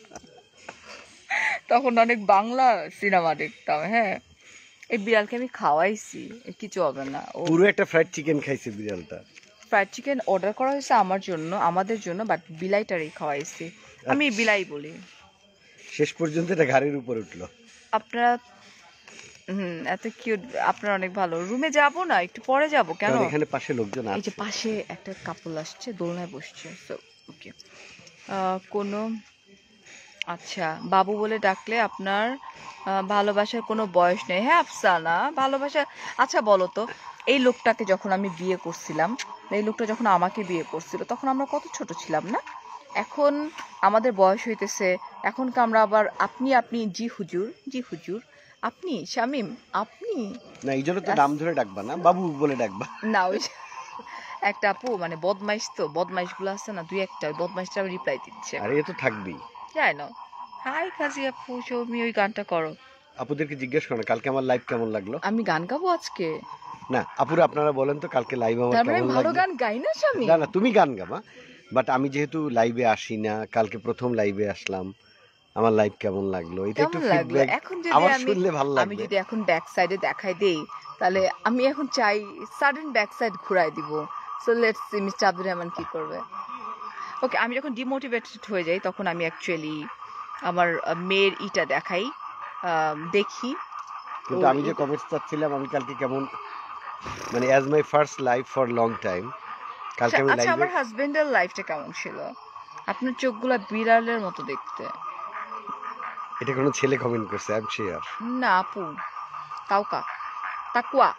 তখন অনেক বাংলা সিনেমা দেখতাম। হ্যাঁ, এই বিড়ালকে আমি খাওয়াইছি, কিছু হবে না। ও পুরো একটা ফ্রাইড চিকেন খাইছে বিড়ালটা। ফ্রাইড চিকেন অর্ডার করা হয়েছে আমার জন্য, আমাদের জন্য, বাট বিলাইটারই খাওয়াইছি। আমি বিলাই বলি। শেষ পর্যন্ত এটা গাড়ির উপর উঠলো। আপনারা এত কিউট, আপনারা অনেক ভালো। রুমে যাব না, একটু পরে যাব। কেন? কারণ এখানে পাশে লোকজন এই যে আছে। পাশে একটা কাপল আসছে, দোলনায় বসছে। সো ওকে, কোনো, আচ্ছা, বাবু বলে ডাকলে আপনার ভালোবাসার কোনো বয়স নেই। হ্যাঁ আফসানা, ভালোবাসা। আচ্ছা বলো তো, এই লোকটাকে যখন আমি বিয়ে করছিলাম, এই লোকটা যখন আমাকে বিয়ে করছিল, তখন আমরা কত ছোট ছিলাম না? এখন আমাদের বয়স হইতেছে, এখন আমরা আবার আপনি আপনি, জি হুজুর, জি হুজুর, আপনি শামিম, আপনি না এই জন্য তো নাম ধরে ডাকবা না, বাবু বলে ডাকবা। না। ওই একটা আপু মানে বদমাইশ, তো বদমাইশগুলো আছে না, দুই একটা, ওই বদমাইশটা রিপ্লাই দিচ্ছে। আর এ তো থাকবেই। যাই না, হাই কাজী আপু, সৌমি ওই গানটা করো। আপুদেরকে জিজ্ঞেস করো না কালকে আমার লাইভ কেমন লাগলো। আমি গান গাবো আজকে? না আপুরা আপনারা বলেন তো কালকে লাইভ আমার তার মানে কেমন ভালো লাগলো। গান গাই না স্বামী? না না তুমি গান গাবা, বাট আমি যেহেতু লাইভে আসি না, কালকে প্রথম লাইভে আসলাম, আমার লাইভ কেমন লাগলো এটা একটু কেমন লাগলো? ফিডব্যাক এখন যদি আমার আমি শুনলে ভালো আমি লাগবে। যদি এখন ব্যাক সাইডে দেখাই দেই, তাহলে আমি এখন চাই সাডেন ব্যাক সাইড ঘুরাই দিব। So let's see mister Abdur Rahman কি করবে। ওকে, আমি যখন ডিমোটিভেটেড হয়ে যাই তখন আমি অ্যাকচুয়ালি আমার মেয়ের ইটা দেখাই, দেখি। কিন্তু আমি যে কমেন্টস চাচ্ছিলাম আমি কালকে কেমন, মানে as my first live for long time, কালকে আমি আচ্ছা, লাইভে। আমার হাজবেন্ডের লাইফটা কেমন ছিল? আপনার চোখগুলা বিড়ালের মতো দেখতে। এটা কোনো ছেলে কমেন্ট করছে আই এম শিওর। না আপু, কাউকা, তাকুয়া।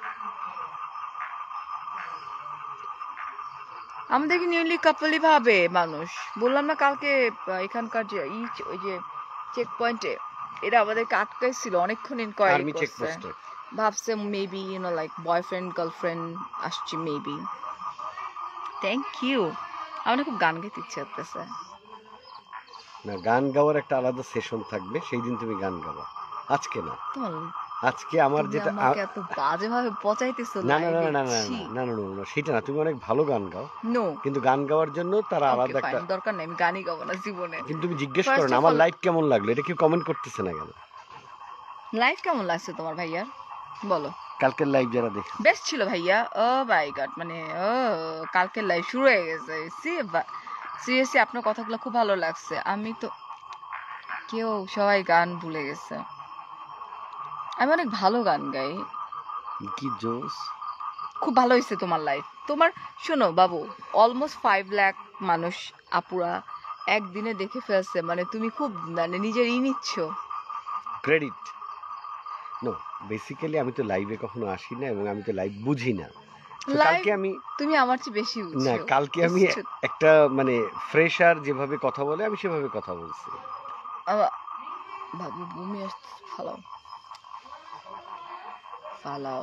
আমাদেরকে নিউলি কাপলই ভাবে মানুষ। বললাম না কালকে এখানকার যে ওই যে চেক পয়েন্টে এরা আমাদেরকে আটকাইছিল, অনেকক্ষণ ইনকোয়ারি আর্মি চেক করছে। পোস্টে ভাবছে মেবি লাইক বয়ফ্রেন্ড গার্লফ্রেন্ড আসছে মেবি। Thank you. আমার খুব গান গাইতে ইচ্ছে করতেছে। না, গান গাওয়ার একটা আলাদা সেশন থাকবে, সেই দিন তুমি গান গাবা, আজকে না। তোমার আজকে আমার তুমি যেটা আমাকে এত বাজেভাবে পচাইতেছো না না না লাইভে। না না ছি। না না না না, সেটা না, তুমি অনেক ভালো গান গাও, নো, কিন্তু গান গাওয়ার জন্য তারা ওকে আলাদা একটা, ফাইন, দরকার নেই, আমি গানই গাবো না জীবনে। কিন্তু তুমি জিজ্ঞেস First করো না of আমার all- লাইফ কেমন লাগলো, এটা কি কমেন্ট করতেছে না কেন? লাইভ কেমন লাগছে তোমার ভাইয়ার বলো? কালকের লাইভ যারা দেখে, বেস্ট ছিল ভাইয়া। ও মাই গড, মানে ও কালকের লাইভ শুরু হয়ে গেছে। সিরিয়াসলি আপনার কথাগুলো খুব ভালো লাগছে। আমি তো কেউ সবাই গান ভুলে গেছে। আমি অনেক ভালো গান গাই। কি জোস। খুব ভালো হয়েছে তোমার লাইফ। তোমার শোনো বাবু, অলমোস্ট 5 লাখ মানুষ আপুরা একদিনে দেখে ফেলছে, মানে তুমি খুব মানে নিজের নিচ্ছ। ক্রেডিট নো, বেসিক্যালি আমি তো লাইভে কখনো আসি না এবং আমি তো লাইভ বুঝি না। So, Live কালকে আমি তুমি আমার চেয়ে বেশি বুঝছো। না, কালকে আমি It's true. একটা মানে ফ্রেশার যেভাবে কথা বলে আমি সেভাবে কথা বলছি। বাবু বমি আসছে, ফালাও ফালাও।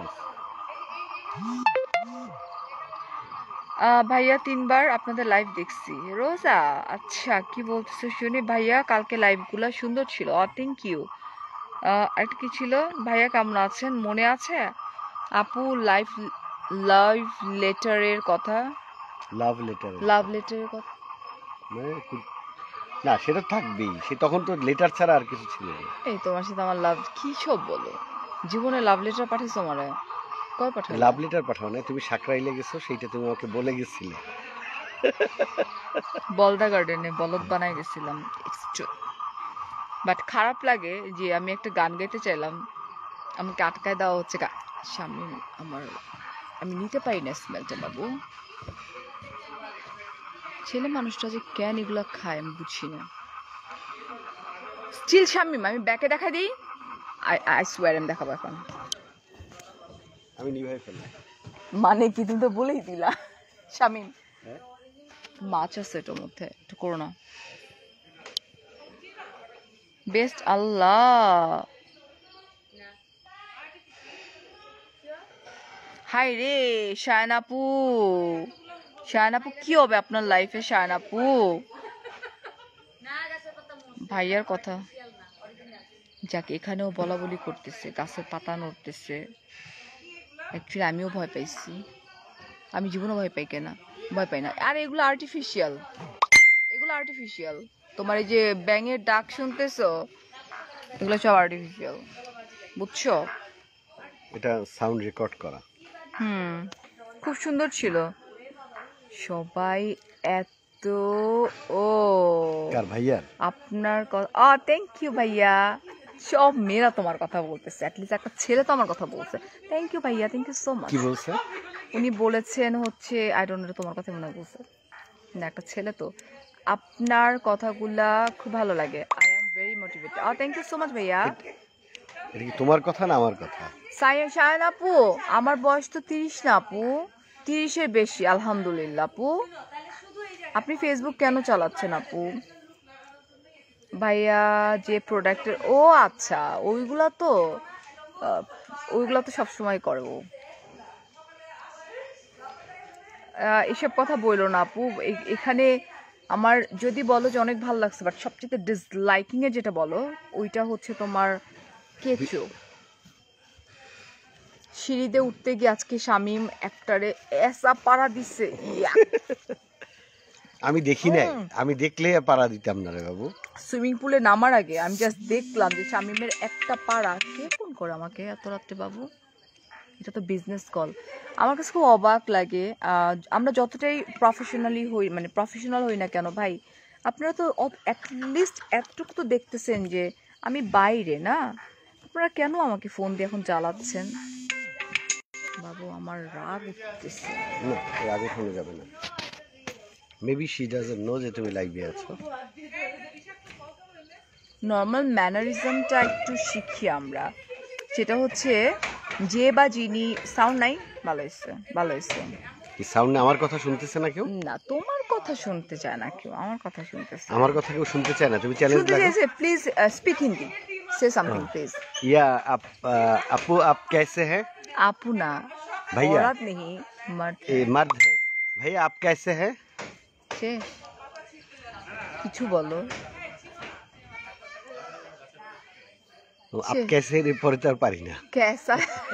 ভাইয়া 3বার আপনাদের লাইভ দেখছি। রোজা, আচ্ছা কি বলতেছো শুনি। ভাইয়া কালকে লাইভগুলো সুন্দর ছিল। Thank you. একটা কি ছিল, ভাইয়া কেমন আছেন মনে আছে? আপু লাইভ লাইভ লেটারের কথা, লাভ লেটার লাভ লেটারের কথা। না, সেটা থাকবেই, সে তখন তো লেটার ছাড়া আর কিছু ছিল না। এই তোমার সাথে আমার লাভ কি সব বলো, জীবনে লাভ লেটার পাঠিয়েছো আমারে? কয় পাঠাই? লাভ লেটার পাঠাও না, তুমি সাকরাইলে গেছো, সেইটা তুমি আমাকে বলে গেছিলে। বলদা গার্ডেনে বলদ বানাই গেছিলাম। বাট খারাপ লাগে যে আমি একটা গান গাইতে চাইলাম, আমাকে আটকায় দেওয়া হচ্ছে সামনে আমার, আমি নিতে পারি না স্মেলটা বাবু। ছেলে মানুষটা যে কেন এগুলা খায় আমি বুঝি না। স্টিল শামিম, আমি ব্যাকে দেখা দিই। আই সোয়ার আমি দেখাবো এখন। আমি নিভাই ফেললাম। মানে কি, তুমি তো বলেই দিলা শামিম। হ্যাঁ? মাছ আছে এটার মধ্যে, একটু করো না। বেস্ট আল্লাহ। হাই রে শায়ন আপু, শায়ন আপু কি হবে আপনার লাইফে? শায়ন আপু ভাইয়ার কথা যাকে এখানেও বলা বলি করতেছে, গাছের পাতা নড়তেছে। অ্যাকচুয়ালি আমিও ভয় পাইছি। আমি জীবনও ভয় পাই কেনা, ভয় পাই না। আর এগুলো আর্টিফিশিয়াল, এগুলো আর্টিফিশিয়াল। তোমার এই যে ব্যাঙের ডাক শুনতেছো, এগুলো সব আর্টিফিশিয়াল, বুঝছো? এটা সাউন্ড রেকর্ড করা। খুব সুন্দর ছিল সবাই। এত ও কার ভাইয়ার? আপনার কথা। থ্যাংক ইউ ভাইয়া। সব মেয়েরা তোমার কথা বলতেছে, অ্যাটলিস্ট একটা ছেলে তো আমার কথা বলছে। থ্যাংক ইউ ভাইয়া, থ্যাংক ইউ সো মাচ। কি বলছে? উনি বলেছেন হচ্ছে আই ডোন্ট নো, তোমার কথা মনে হয় বলছে না, একটা ছেলে তো। আপনার কথাগুলা খুব ভালো লাগে। I am very motivated. Thank you so much ভাইয়া। এটা কি তোমার কথা না আমার কথা? শায়ন আপু, আমার বয়স তো 30 না আপু, 30-এর বেশি আলহামদুলিল্লাহ। আপু আপনি ফেসবুক কেন চালাচ্ছেন আপু? ভাইয়া যে প্রোডাক্টের, ও আচ্ছা ওইগুলা তো সবসময় করে ও। এসব কথা বললো না আপু। এখানে আমার যদি বলো যে অনেক ভালো লাগছে, বাট সবচেয়ে ডিসলাইকিং এ যেটা বলো ওইটা হচ্ছে তোমার কেঁচো। সিঁড়িতে উঠতে গিয়ে আজকে শামিম একটারে এসা পাড়া দিছে। আমি দেখি নাই, আমি দেখলে পাড়া দিতাম না রে বাবু। সুইমিং পুলে নামার আগে আমি জাস্ট দেখলাম যে শামিমের একটা পাড়া। কে ফোন করে আমাকে এত রাত্রে বাবু? এটা তো বিজনেস কল। আমার কাছে খুব অবাক লাগে। আমরা যতটাই প্রফেশনাল হই না কেন ভাই, আপনারা তো অ্যাটলিস্ট এতটুকু তো দেখতেছেন যে আমি বাইরে না। আপনারা কেন আমাকে ফোন দিয়ে এখন জ্বালাচ্ছেন বাবু? আমার রাগ উঠতেছে। না, রাগে ফোনে যাবে না। মেবি শি ডাজন্ট নো যে তুমি লাইভে আছো। নর্মাল ম্যানারিজমটা একটু শিখি আমরা, সেটা হচ্ছে যে বা যিনি। সাউন্ড নাই? ভালো হয়েছে, ভালো হয়েছে। কি সাউন্ডে আমার কথা শুনতেছে না কেউ? না, তোমার কথা শুনতে চায় না কেউ, আমার কথা শুনতেছে। আমার কথা কেউ শুনতে চায় না, তুমি চ্যালেঞ্জ শুনতে লাগো। চাইছে, please speak Hindi, say something please. या আপু आप कैसे हैं? আপু না, ভাইয়া। औरत नहीं मर्द। ये मर्द है। भैया आप कैसे हैं? শেষ, কিছু বলো। আপ कैसे এর পরে তো আর পারি না। ক্যাসা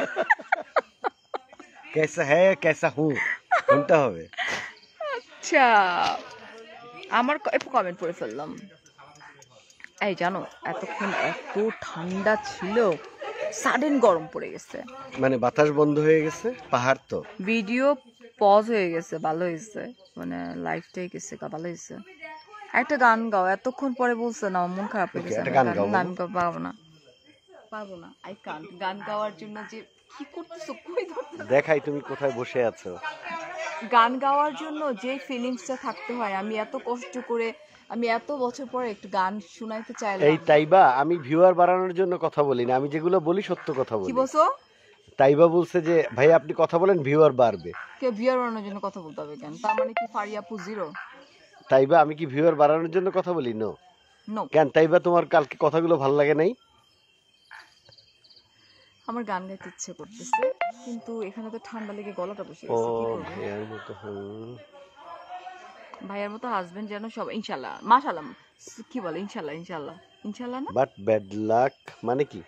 कैसा है कैसा हूँ কোনটা হবে? আচ্ছা আমার একটু কমেন্ট করে ফেললাম। এই জানো এতক্ষণ এত ঠান্ডা ছিল, সাডেন গরম পড়ে গেছে, মানে বাতাস বন্ধ হয়ে গেছে, পাহাড় তো। ভিডিও পজ হয়ে গেছে, ভালো হয়েছে, মানে লাইফটাই গেছে ভালো হয়েছে। একটা গান গাও, এতক্ষণ পরে বলছে না আমার মন খারাপ হয়ে Okay, গেছে। একটা গান গাও, না, আমি পারবো না আই কান্ট। গান গাওয়ার জন্য যে কি করতেছো, কই ধরতেছো? দেখাই তুমি কোথায় বসে আছো। গান গাওয়ার জন্য যে ফিলিংসটা থাকতে হয়, আমি এত কষ্ট করে, আমি এত বছর পরে একটু গান শোনাইতে এই চাইলাম। তাইবা আমি ভিউয়ার বাড়ানোর জন্য কথা বলি না, আমি যেগুলো বলি সত্য কথা কি বলি। বলছো? তাইবা বলছে যে ভাই আপনি কথা বলেন ভিউয়ার বাড়বে। কে ভিউয়ার বানানোর জন্য কথা বলতে হবে কেন? তার মানে কি ফারিয়া আপু জিরো? তাইবা আমি কি ভিউয়ার বাড়ানোর জন্য কথা বলি? নো। নো। কেন তাইবা তোমার কালকে কথাগুলো ভালো লাগে নাই? আমার গান গাইতে ইচ্ছে করতেছে, কিন্তু এখানে তো ঠান্ডা লেগে গলাটা বসে ও গেছে, কি করব? ভাইয়ার মতো ভাইয়ার মতো হাজবেন্ড যেন সব ইনশাআল্লাহ, মাশাআল্লাহ, কি বলে ইনশাআল্লাহ, ইনশাআল্লাহ, ইনশাআল্লাহ না, বাট ব্যাড লাক মানে কি?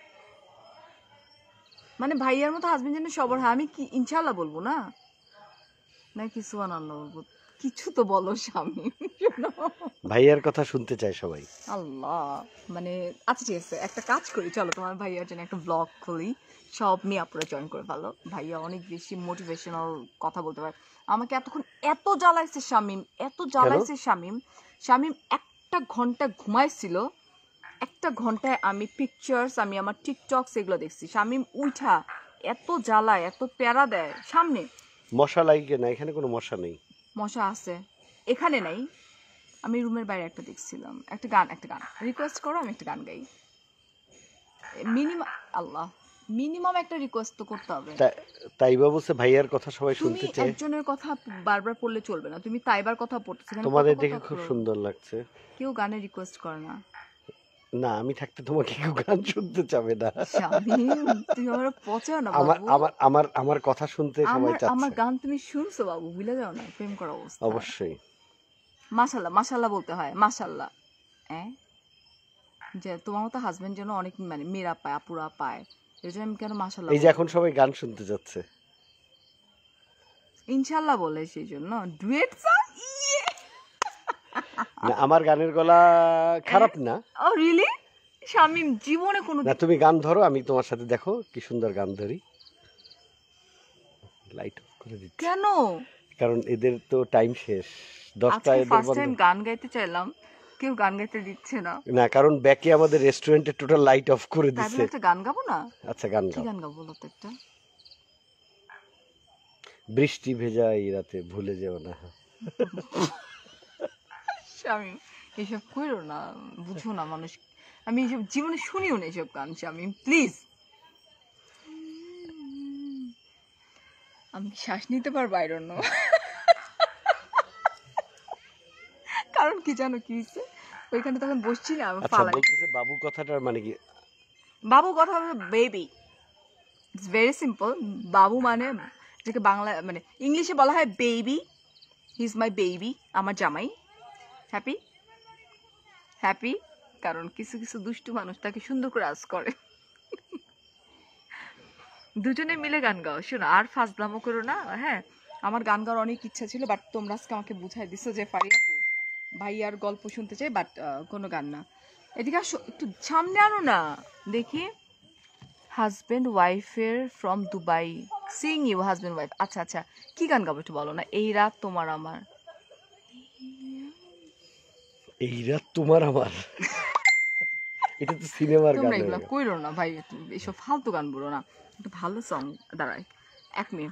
মানে ভাইয়ার মতো হাজবেন্ড যেন সবার হয়। আমি কি ইনশাআল্লাহ বলবো না, নাকি সুবহানাল্লাহ বলবো? কিছু তো বলো স্বামী। ভাইয়ার কথা শুনতে চায় সবাই। আল্লাহ, মানে আচ্ছা ঠিক আছে, একটা কাজ করি, চলো তোমার ভাইয়ার জন্য একটা ব্লগ খুলি, সব মেয়ে আপুরা জয়েন করে ভালো। ভাইয়া অনেক বেশি মোটিভেশনাল কথা বলতে পারে। আমাকে এতক্ষণ এত জ্বালাইছে শামিম, এত জ্বালাইছে শামিম। শামিম একটা ঘন্টা ঘুমাইছিল, একটা ঘন্টায় আমি পিকচার্স, আমি আমার টিকটকস এগুলো দেখছি। শামিম উঠা এত জ্বালায়, এত প্যারা দেয়। সামনে মশা লাগে না, এখানে কোনো মশা নেই। মশা আছে, এখানে নাই। আমি রুমের বাইরে একটা দেখছিলাম, একটা গান রিকোয়েস্ট করো, আমি একটা গান গাই। মিনিমাম আল্লাহ, মিনিমাম একটা রিকোয়েস্ট তো করতে হবে। তাইবা বলছে ভাইয়ার কথা সবাই তুমি শুনতে চায়। একজনের কথা বারবার পড়লে চলবে না, তুমি তাইবার কথা পড়তেছো, তোমাদের দেখে খুব সুন্দর লাগছে। কেউ গানে রিকোয়েস্ট করে না। না আমি থাকতে তোমাকে কেউ গান শুনতে চাবে না। শামিম, তুমি আমার পচাও না আমার বাবু। আমার আমার আমার কথা শুনতে সবাই আমার চাচ্ছে। গান তুমি শুনছো বাবু, ভুলে যাও না প্রেম করা অবস্থা। অবশ্যই মাশাআল্লাহ, মাশাআল্লাহ বলতে হয়, মাশাআল্লাহ। যে তোমার মতো হাজবেন্ড যেন অনেক মানে মেয়েরা পায়, আপুরা পায়, এর জন্য আমি কেন মাশাআল্লাহ। এই যে এখন সবাই গান শুনতে যাচ্ছে, ইনশাআল্লাহ বলে সেই জন্য ডুয়েট সং। না আমার গানের গলা খারাপ না। ও রিয়েলি? শামিম জীবনে কোনো না তুমি গান ধরো, আমি তোমার সাথে দেখো কি সুন্দর গান ধরি। লাইট অফ করে দিচ্ছি কেন? কারণ এদের তো টাইম শেষ, 10টা আজকে এদের ফার্স্ট বন্ধ। টাইম গান গাইতে চাইলাম, কেউ গান গাইতে দিচ্ছে না। না কারণ ব্যাকে আমাদের রেস্টুরেন্টে টোটাল লাইট অফ করে তাই দিচ্ছে। বলে একটা গান গাবো না? আচ্ছা গান কি গাও। গান গাবো বলো তো একটা? বৃষ্টি ভেজা এই রাতে ভুলে যেও না। শামিম এসব করো না, বুঝো না মানুষ। আমি এসব জীবনে শুনিও না এসব গান শামিম, প্লিজ। আমি শ্বাস নিতে পারবো, আই ডোন্ট নো। কারণ কি জানো কি হয়েছে, ওইখানে তখন বসছি না, আমি আচ্ছা ফালাই। বলতেছে বাবু কথাটার মানে কি? বাবু কথা হবে বেবি, ইটস ভেরি সিম্পল। বাবু মানে যেটাকে বাংলা মানে ইংলিশে বলা হয় baby, he is my baby, আমার জামাই। হ্যাপি হ্যাপি, কারণ কিছু কিছু দুষ্টু মানুষ তাকে সুন্দর করে আজ করে। দুজনে মিলে গান গাও, শোনো আর ফাজলামো করো না। হ্যাঁ, আমার গান গাওয়ার অনেক ইচ্ছা ছিল, বাট তোমরা আজকে আমাকে বুঝাই দিছো যে ফারিয়া আপু ভাইয়ার গল্প শুনতে চাই, বাট কোনো গান না। এদিকে আসো, একটু সামনে আনো না দেখি। হাজবেন্ড ওয়াইফের from Dubai, sing you husband wife. আচ্ছা আচ্ছা, কি গান গাবো একটু বলো না। এই রাত তোমার আমার। এই রাত তোমার আমার। এটা তো সিনেমার গান। তোমরা এগুলো কইরো না ভাই, এসব ফালতু গান বলো না, একটু ভালো সং। দাঁড়ায় 1 মিনিট।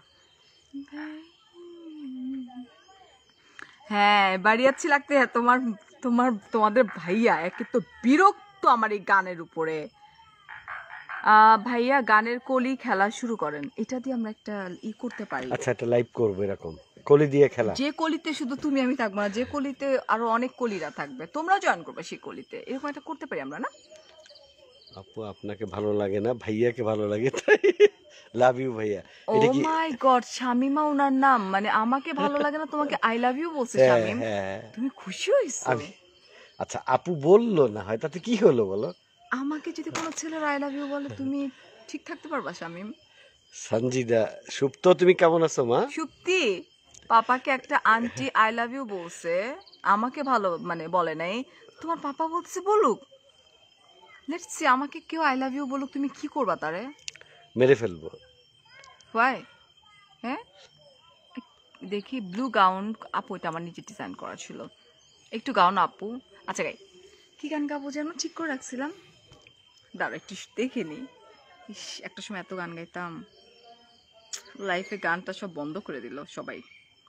হ্যাঁ বাড়িয়াচ্ছি লাগতে, তোমার তোমার তোমাদের ভাইয়া একে তো বিরক্ত আমার এই গানের উপরে। ভাইয়া গানের কলি খেলা শুরু করেন, এটা দিয়ে আমরা একটা করতে পারি। আচ্ছা একটা লাইভ করবো এরকম কলি দিয়ে খেলা। যে কলিতে শুধু তুমি আমি থাকবো না, যে কলিতে আরো অনেক কলিরা থাকবে, তোমরা জয়েন করবে সেই কলিতে, এরকম একটা করতে পারি আমরা না? আপু আপনাকে ভালো লাগে না, ভাইয়াকে ভালো লাগে, তাই লাভ ইউ ভাইয়া। ও মাই গড, শামিমা ওনার নাম, মানে আমাকে ভালো লাগে না, তোমাকে আই লাভ ইউ বলছে শামিম। হ্যাঁ তুমি খুশি হইছো? আমি আচ্ছা আপু বললো না হয় তাতে কি হলো বলো? আমাকে যদি কোনো ছেলের আই লাভ ইউ বলে তুমি ঠিক থাকতে পারবা শামিম? সঞ্জিদা সুপ্ত, তুমি কেমন আছো মা? সুপ্তি, পাপাকে একটা আন্টি আই লাভ ইউ বলছে, আমাকে ভালো মানে বলে নাই, তোমার পাপা বলছে বলুক। লেটস সি, আমাকে কেউ আই লাভ ইউ বলুক, তুমি কি করবা তারে? মেরে ফেলবো। হোয়াই? হ্যাঁ, দেখি ব্লু গাউন আপু, এটা আমার নিজে ডিজাইন করা ছিল, একটু গাউন আপু। আচ্ছা গাই, কি গান গাবো যেন ঠিক করে রাখছিলাম, দাঁড়া একটু দেখে নি। ইস, একটা সময় এত গান গাইতাম, লাইফে গানটা সব বন্ধ করে দিল সবাই।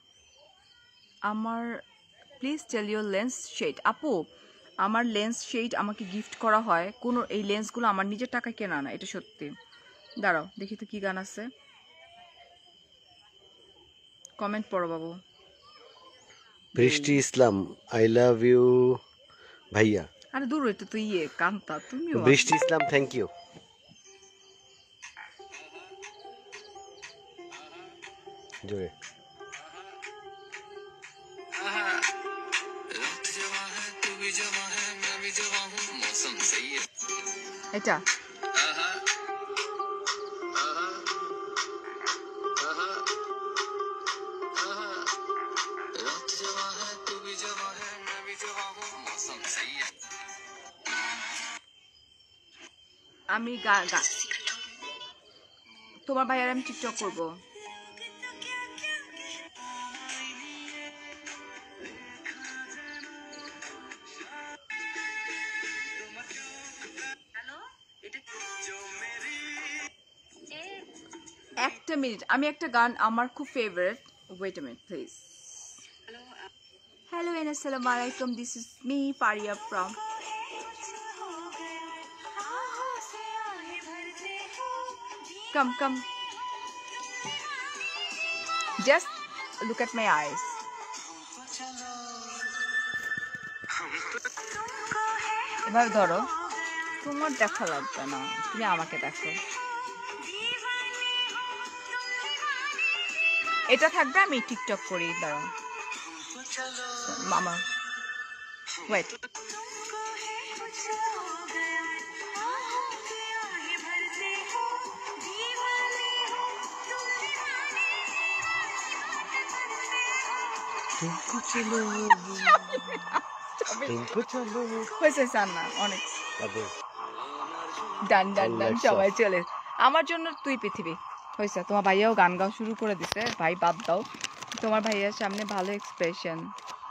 আমার please tell your lens shade. আপু, আমার লেন্স শেড আমাকে গিফট করা হয়, কোনো এই লেন্সগুলো আমার নিজের টাকায় কেনা না, এটা সত্যি। দাঁড়াও দেখি তো কি গান আছে, কমেন্ট পড়ো বাবু। বৃষ্টি ইসলাম, আই লাভ ইউ ভাইয়া। আরে দূর, এটা তো ইয়ে কান্তা, তুমিও বৃষ্টি ইসলাম, থ্যাংক ইউ। জোরে এটা আমি তোমার ভাইয়ার আমি টিকটক করবো। একটা মিনিট, আমি একটা গান আমার খুব favourite, wait a minute please. Hello এন, আসসালামু আলাইকুম, this is me Faria from. Come, come. Just look at my eyes. এভাবে ধরো, তোমার দেখা লাগবে না, তুমি আমাকে দেখো। এটা থাকবে, আমি টিকটক করি, দাঁড়াও মামা, ওয়েট। হয়েছে না অনেক, ডান ডান ডান সবাই চলে। আমার জন্য তুই পৃথিবী হয়েছে। তোমার ভাইয়াও গান গাওয়া শুরু করে দিছে, ভাই বাদ দাও, তোমার ভাইয়ার সামনে ভালো এক্সপ্রেশন,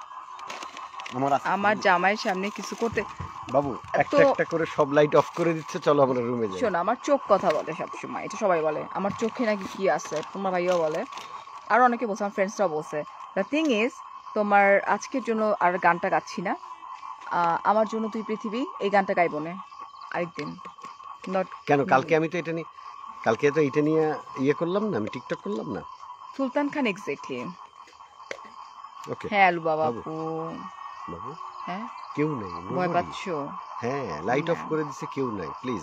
আমার জামাইয়ের সামনে কিছু করতে। বাবু একটা একটা করে সব লাইট অফ করে দিচ্ছে, চলো আমরা রুমে যাই। শোনো, আমার চোখ কথা বলে সবসময়, এটা সবাই বলে আমার চোখে নাকি কি আছে, তোমার ভাইয়াও বলে, আর অনেকে বলছে, আমার ফ্রেন্ডসরাও বলছে। দ্য থিং ইজ, তোমার আজকের জন্য আর গানটা গাচ্ছি না, আমার জন্য তুই পৃথিবী এই গানটা গাইবো না আরেকদিন। নট কেন? কালকে আমি তো এটা নিয়ে, কালকে তো এটা নিয়ে ইয়ে করলাম না, আমি টিকটক করলাম না। সুলতান খান, এক্স্যাক্টলি। ওকে। হ্যাঁ আলু বাবা আপু, বাবু হ্যাঁ কেউ নাই, ভয় পাচ্ছো? হ্যাঁ লাইট অফ করে দিছে, কেউ নাই, প্লিজ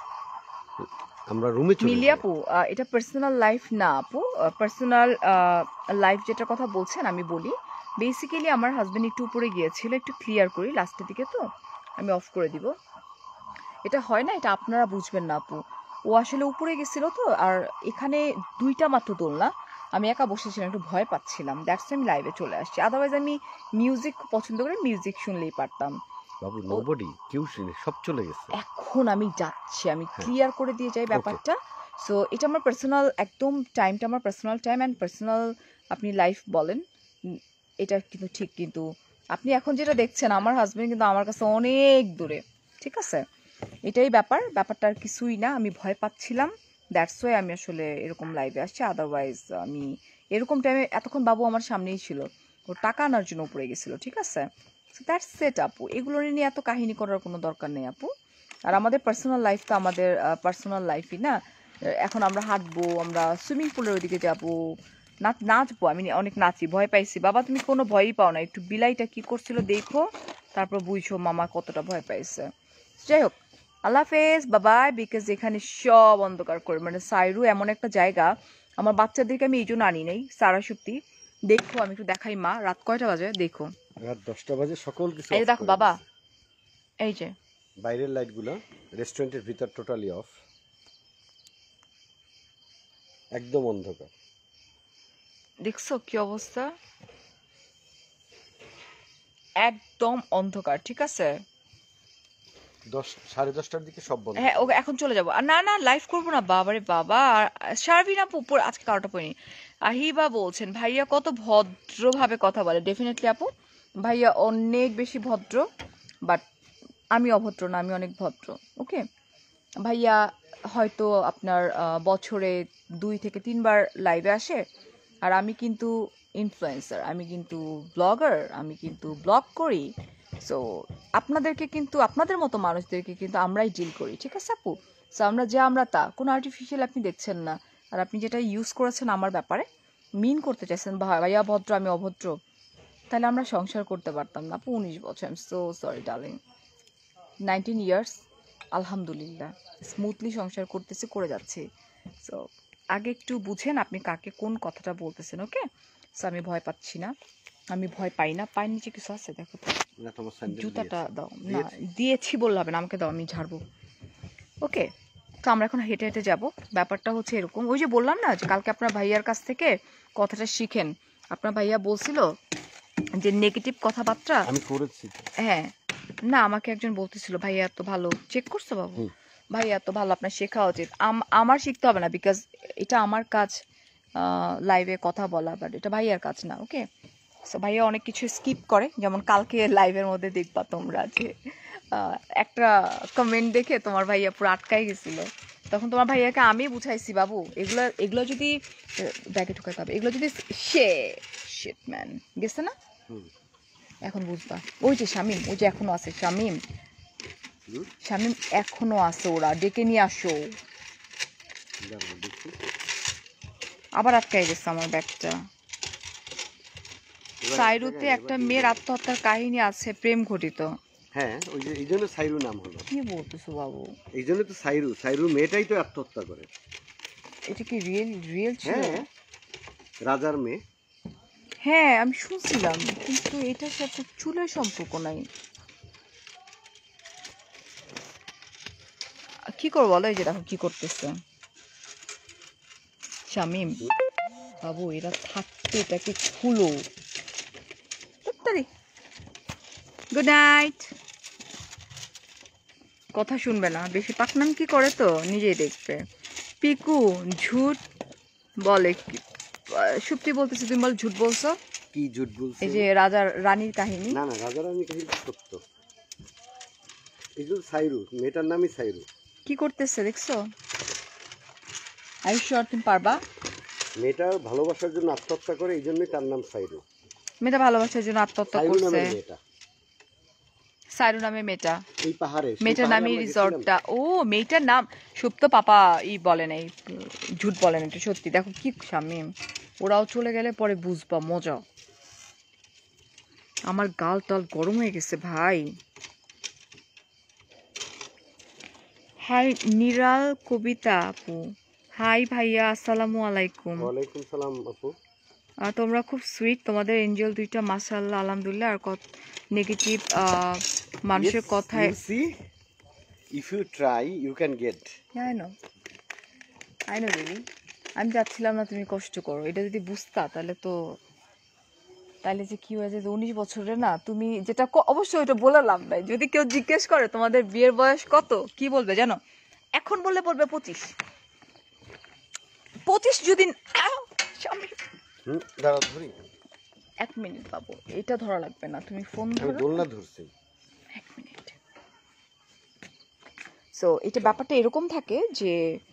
আমরা রুমে চলে মিলি যাই। আপু, এটা পার্সোনাল লাইফ না আপু, পার্সোনাল লাইফ যেটা কথা বলছেন আমি বলি। বেসিক্যালি আমার হাজবেন্ড একটু উপরে গিয়েছিল, একটু ক্লিয়ার করি লাস্টের দিকে, তো আমি অফ করে দিব। এটা হয় না, এটা আপনারা বুঝবেন না আপু, ও আসলে উপরে গেছিল তো, আর এখানে দুইটা মাত্র দোলনা, আমি একা বসেছিলাম, একটু ভয় পাচ্ছিলাম, দ্যাটস আমি লাইভে চলে আসছি। আদারওয়াইজ আমি মিউজিক পছন্দ করি, মিউজিক শুনলেই পারতাম। বাবু নোবডি, কেউ শুনে, সব চলে গেছে। এখন আমি যাচ্ছি, আমি ক্লিয়ার করে দিয়ে যাই ব্যাপারটা। সো এটা আমার পার্সোনাল, একদম টাইমটা আমার পার্সোনাল টাইম অ্যান্ড পার্সোনাল, আপনি লাইফ বলেন, এটা কিন্তু ঠিক। কিন্তু আপনি এখন যেটা দেখছেন, আমার হাজবেন্ড কিন্তু আমার কাছে অনেক দূরে, ঠিক আছে? এটাই ব্যাপারটা আর কিছুই না, আমি ভয় পাচ্ছিলাম, দ্যাটস ওয়াই আমি আসলে এরকম লাইভে আসছি। আদারওয়াইজ আমি এরকম টাইমে, এতক্ষণ বাবু আমার সামনেই ছিল, ও টাকা আনার জন্য উপরে গেছিলো, ঠিক আছে? সো দ্যাটস সেট আপু, এগুলো নিয়ে এত কাহিনী করার কোনো দরকার নেই আপু। আর আমাদের পার্সোনাল লাইফ তো আমাদের পার্সোনাল লাইফই না। এখন আমরা হাঁটবো, আমরা সুইমিং পুলের ওইদিকে যাবো, নাচবো, আমি অনেক নাচি, ভয় পাইছি। বাবা তুমি কোনো ভয়ই পাও না, একটু বিলাইটা কি করছিল দেখো, তারপর বুঝছো মামা কতটা ভয় পাইছে। যাই হোক, আল্লাহ হাফেজ, বাবাই। বিকজ এখানে সব অন্ধকার করে, মানে সাইরু এমন একটা জায়গা, আমার বাচ্চাদেরকে আমি এই জন্য আনি নাই। সারা সত্যি দেখো, আমি একটু দেখাই মা, রাত কয়টা বাজে দেখো, রাত 10টা বাজে, সকল কিছু এই যে দেখো বাবা, এই যে বাইরের লাইটগুলো রেস্টুরেন্টের ভিতর টোটালি অফ, একদম অন্ধকার। দেখছো কি অবস্থা, একদম অন্ধকার, ঠিক আছে? 10, 10:30টার দিকে সব বন্ধ। হ্যাঁ ওকে এখন চলে যাবো। আর না না লাইভ করবো না, বাবারে বাবা। শারবিন আপু আজকে কারোটা পড়িনি। আহিবা বলছেন ভাইয়া কত ভদ্রভাবে কথা বলে। ডেফিনেটলি আপু, ভাইয়া অনেক বেশি ভদ্র, বাট আমি অভদ্র না, আমি অনেক ভদ্র। ওকে ভাইয়া হয়তো আপনার বছরে 2 থেকে 3 বার লাইভে আসে, আর আমি কিন্তু ইনফ্লুয়েন্সার, আমি কিন্তু ব্লগার, আমি কিন্তু ব্লগ করি। সো আপনাদেরকে কিন্তু, আপনাদের মতো মানুষদেরকে কিন্তু আমরাই ডিল করি, ঠিক আছে আপু? সো আমরা তা কোনো আর্টিফিশিয়াল আপনি দেখছেন না। আর আপনি যেটা ইউজ করেছেন আমার ব্যাপারে, মিন করতে চাইছেন ভাইয়া ভদ্র আমি অভদ্র, তাহলে আমরা সংসার করতে পারতাম না আপু। 19 বছর, I am so sorry darling. 19 years আলহামদুলিল্লাহ স্মুথলি সংসার করতেছি, করে যাচ্ছি। সো আগে একটু বুঝেন আপনি কাকে কোন কথাটা বলতেছেন। ওকে সো আমি ভয় পাচ্ছি না, আমি ভয় পাই না। পায়ের নিচে কিছু আছে দেখো তো, না তোমার স্যান্ডেল জুতাটা দিয়েছে। দাও না, দিয়েছি বললে হবে না, আমাকে দাও, আমি ঝাড়বো। ওকে তো আমরা এখন হেঁটে হেঁটে যাব। ব্যাপারটা হচ্ছে এরকম, ওই যে বললাম না যে কালকে আপনার ভাইয়ার কাছ থেকে কথাটা শিখেন। আপনার ভাইয়া বলছিল যে নেগেটিভ কথাবার্তা আমি করেছি তো। হ্যাঁ, না আমাকে একজন বলতেছিল ভাইয়া এত ভালো, চেক করছো বাবু? ভাইয়া এত ভালো, আপনার শেখা উচিত। আমার শিখতে হবে না, বিকজ এটা আমার কাজ লাইভে কথা বলা, বাট এটা ভাইয়ার কাজ না। ওকে সো ভাইয়া অনেক কিছু স্কিপ করে, যেমন কালকে লাইভের মধ্যে দেখবা তোমরা যে একটা কমেন্ট দেখে তোমার ভাইয়া পুরো আটকাই গেছিল। তখন তোমার ভাইয়াকে আমি বুঝাইছি বাবু এগুলো এগুলো যদি ব্যাগে ঢুকাতে হবে, এগুলো যদি শিট ম্যান গেছে না, এখন বুঝবা। ওই যে শামিম, ওই যে এখনো আছে শামিম, শামিম এখনো আছে, ওরা ডেকে নিয়ে আসো। আবার আটকাই গেছে আমার ব্যাগটা। সাইরুতে একটা মেয়ের আত্মহত্যার কাহিনী আছে, প্রেম ঘটিত। হ্যাঁ ওই যে এই জন্য সাইরু নাম হলো। কি বলতেছো বাবু? এই জন্য তো সাইরু মেয়েটাই তো আত্মহত্যা করে। এটা কি রিয়েল ছিল? হ্যাঁ রাজার মেয়ে। হ্যাঁ আমি শুনছিলাম, কিন্তু এটার সাথে চুলের সম্পর্ক নাই। কি করবো বলো, এই যে দেখো কি করতেছে শামিম বাবু, এরা থাকতে এটাকে খুলো তাড়াতাড়ি। Good night. কথা শুনবে না, বেশি পাকনাম কি করে তো নিজেই দেখবে। পিকু ঝুট বলে, সুপ্তি বলতেছে, তুমি বল ঝুট বলছো। কি ঝুট বলছে? এই যে রাজার রানীর কাহিনী। না না রাজা রানী কাহিনী সত্য। এই যে সাইরু মেয়েটার নামই সাইরু। কি করতেছে দেখছো? আইশ্বর তুমি পারবা? মেয়েটা ভালোবাসার জন্য আত্মহত্যা করে, এই জন্যই তার নাম সাইরু। মেয়েটা ভালোবাসার জন্য আত্মহত্যা সাইরু করছে। নামের মেয়েটা, সাইরু নামে মেয়েটা, এই পাহাড়ে, মেয়েটার নামই রিসর্টটা। ও মেয়েটার নাম সুপ্ত পাপা বলেন, এই ঝুট বলেন, এটা সত্যি। দেখো কি শামিম, ওরাও চলে গেলে পরে বুঝবা মজা। আমার গাল টাল গরম হয়ে গেছে ভাই। হাই নিরাল কবিতা আপু, হাই ভাইয়া আসসালামু আলাইকুম। ওয়ালাইকুম সালাম আপু। তোমরা খুব সুইট, তোমাদের এঞ্জেল দুইটা মাশাআল্লাহ আলহামদুলিল্লাহ। আর কত নেগেটিভ মানুষের কথায়। If you try you can get. I know baby, আমি চাচ্ছিলাম না তুমি কষ্ট করো। এটা যদি বুঝতা তাহলে যে কি হয়েছে, 19 বছরে না তুমি যেটা অবশ্যই ওইটা বলে লাভ নাই। যদি কেউ জিজ্ঞেস করে তোমাদের বিয়ের বয়স কত, কি বলবে জানো? এখন বললে বলবে 25 যদি দাঁড়া ধরি। 1 মিনিট বাবু, এটা ধরা লাগবে না, তুমি ফোন আমি ধরো। দোলনা ধরছি। 1 মিনিট। সো এটা ব্যাপারটা এরকম থাকে যে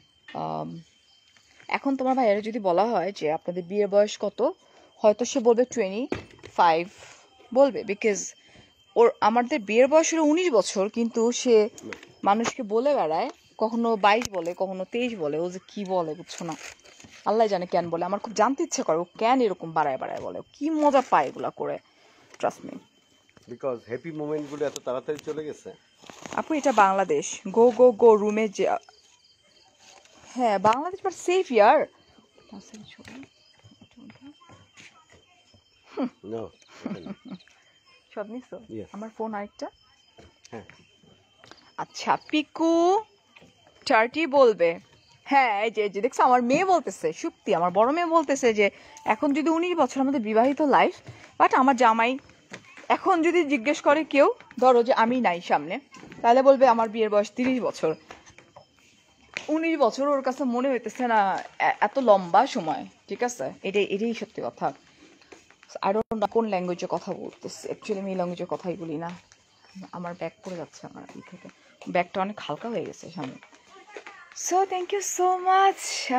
এখন তোমার ভাইয়ারে যদি বলা হয় যে আপনাদের বিয়ের বয়স কত, হয়তো সে বলবে 25 বলবে, বিকজ আমাদের বিয়ের বয়স হলো 19 বছর, কিন্তু সে মানুষকে বলে বেড়ায়, কখনো 22 বলে, কখনো 23 বলে। ও যে কি বলে বুঝছো না, আল্লাহ জানে কেন বলে। আমার খুব জানতে ইচ্ছে করে ও কেন এরকম বাড়ায় বলে, কি মজা পায় এগুলা করে। ট্রাস্ট মি, বিকজ হ্যাপি মোমেন্টগুলো এত তাড়াতাড়ি চলে গেছে। আপু এটা বাংলাদেশ, গো গো গো রুমে যে। হ্যাঁ বাংলাদেশ, বাট সেফ ইয়ার। নো সব নিছো? Yes. আমার ফোন আরেকটা। হ্যাঁ আচ্ছা পিকু চারটি বলবে। হ্যাঁ এই যে দেখছো আমার মেয়ে বলতেছে, শুক্তি আমার বড় মেয়ে বলতেছে যে এখন যদি 19 বছর আমাদের বিবাহিত লাইফ, বাট আমার জামাই এখন যদি জিজ্ঞেস করে কেউ, ধরো যে আমি নাই সামনে, তাহলে বলবে আমার বিয়ের বয়স 30 বছর। 19 বছর ওর কাছে মনে হইতেছে না এত লম্বা সময়, ঠিক আছে? এটাই সত্যি কথা। আই ডোন্ট নো কোন ল্যাঙ্গুয়েজে কথা বলতেছে, অ্যাকচুয়ালি আমি এই ল্যাঙ্গুয়েজে কথাই বলি না। আমার ব্যাগ পড়ে যাচ্ছে আমার ই থেকে, ব্যাগটা অনেক হালকা হয়ে গেছে সামনে। So thank you so much.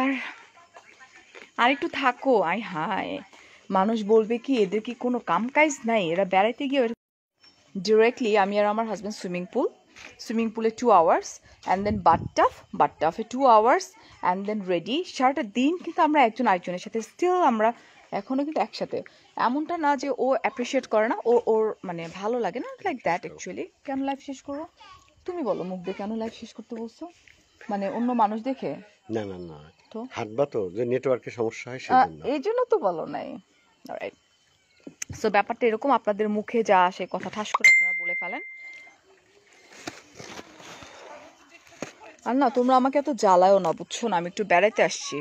আর একটু থাকো। হাই মানুষ বলবে কি এদের কি কোনো কাম কাজ নাই, এরা বেড়াইতে গিয়ে ডিরেক্টলি আমি আর আমার হাজব্যান্ড সুইমিং পুলে 2 আওয়ার্স অ্যান্ড দেন বাথটাফে 2 আওয়ার্স অ্যান্ড দেন রেডি। সারাটা দিন কিন্তু আমরা একজন আরেকজনের সাথে স্টিল আমরা এখনও কিন্তু একসাথে। এমনটা না যে ও অ্যাপ্রিসিয়েট করে না, ওর মানে ভালো লাগে না, লাইক দ্যাট অ্যাকচুয়ালি। কেন লাইফ শেষ করবো? তুমি বলো মুখ দিয়ে কেন লাইফ শেষ করতে বলছো? মানে অন্য মানুষ দেখে? না না না, তো হাঁটবা তো, যে নেটওয়ার্কের সমস্যা হয় সেজন্য। এই জন্য তো বলো নাই। অলরাইট, সো ব্যাপারটা এরকম, আপনাদের মুখে যা আসে কথা ঠাস করে আপনারা বলে ফেলেন। আর না তোমরা আমাকে এত জ্বালায়ও না, বুঝছো না? আমি একটু বেড়াইতে আসছি।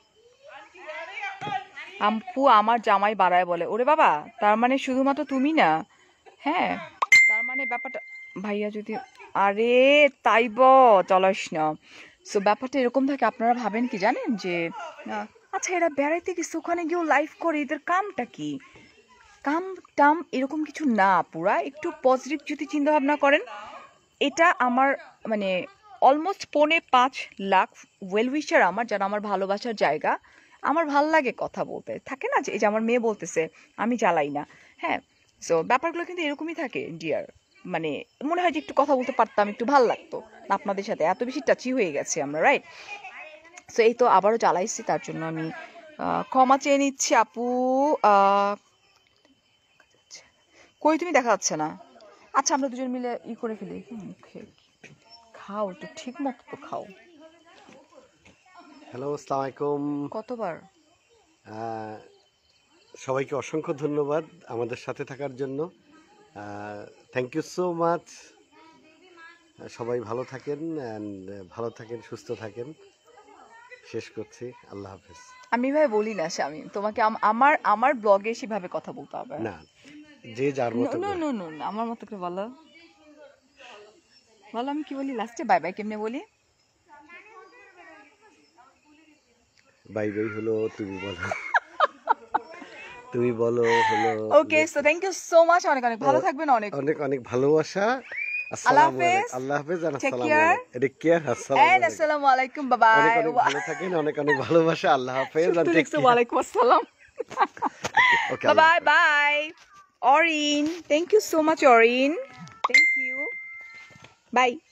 আম্পু আমার জামাই বাড়ায় বলে। ওরে বাবা, তার মানে শুধুমাত্র তুমি না? হ্যাঁ, তার মানে ব্যাপারটা ভাইয়া যদি, আরে তাইব চলস না। সো ব্যাপারটা এরকম থাকে, আপনারা ভাবেন কি জানেন যে আচ্ছা এরা বেড়াইতে গেছে, ওখানে গিয়েও লাইফ করে, এদের কামটা কি? কাম টাম এরকম কিছু না, পুরা একটু পজিটিভ যদি চিন্তা ভাবনা করেন। এটা আমার মানে অলমোস্ট 4.5 লাখ ওয়েল উইশার আমার, যারা আমার ভালোবাসার জায়গা। আমার ভাল লাগে কথা বলতে, থাকে না যে এই যে আমার মেয়ে বলতেছে আমি জ্বালাই না। হ্যাঁ, সো ব্যাপারগুলো কিন্তু এরকমই থাকে ডিয়ার। মানে মনে হয় যে একটু কথা বলতে পারতাম, একটু ভাল লাগতো। আপনাদের সাথে এত বেশি টাচি হয়ে গেছে আমরা, রাইট? সো এই তো আবারও জ্বালাইছি, তার জন্য আমি ক্ষমা চেয়ে নিচ্ছি আপু। কই তুমি, দেখা যাচ্ছে না। আচ্ছা আমরা দুজন মিলে ই করে ফেলি, মুখে খাও একটু, ঠিক মতো তো খাও। হ্যালো, আসসালামু আলাইকুম। কতবার? সবাইকে অসংখ্য ধন্যবাদ আমাদের সাথে থাকার জন্য। Thank you so much. সবাই ভালো থাকেন, অ্যান্ড ভালো থাকেন, সুস্থ থাকেন। শেষ করছি, আল্লাহ হাফেজ। আমি ভাই বলি না স্বামী, তোমাকে আমার আমার ব্লগে সেভাবে কথা বলতে হবে না, যে যার মতো নো নো নো, আমার মতো করে বলো। বলো আমি কি বলি লাস্টে? বাই বাই কেমনে বলি? বাই বাই হলো, তুমি বলো। তুমি বলো হলো। Okay, so thank you so much, অনেক অনেক ভালো থাকবেন, অনেক অনেক অনেক ভালোবাসা। আল্লাহ হাফেজ। আল্লাহ হাফেজ। Take care take care. আসসালামু আলাইকুম, বাই বাই। অনেক অনেক ভালো থাকেন, অনেক অনেক ভালোবাসা। আল্লাহ হাফেজ। ওয়ালাইকুম আসসালাম। Okay, bye bye. Orin, thank you so much Orin, thank you, by.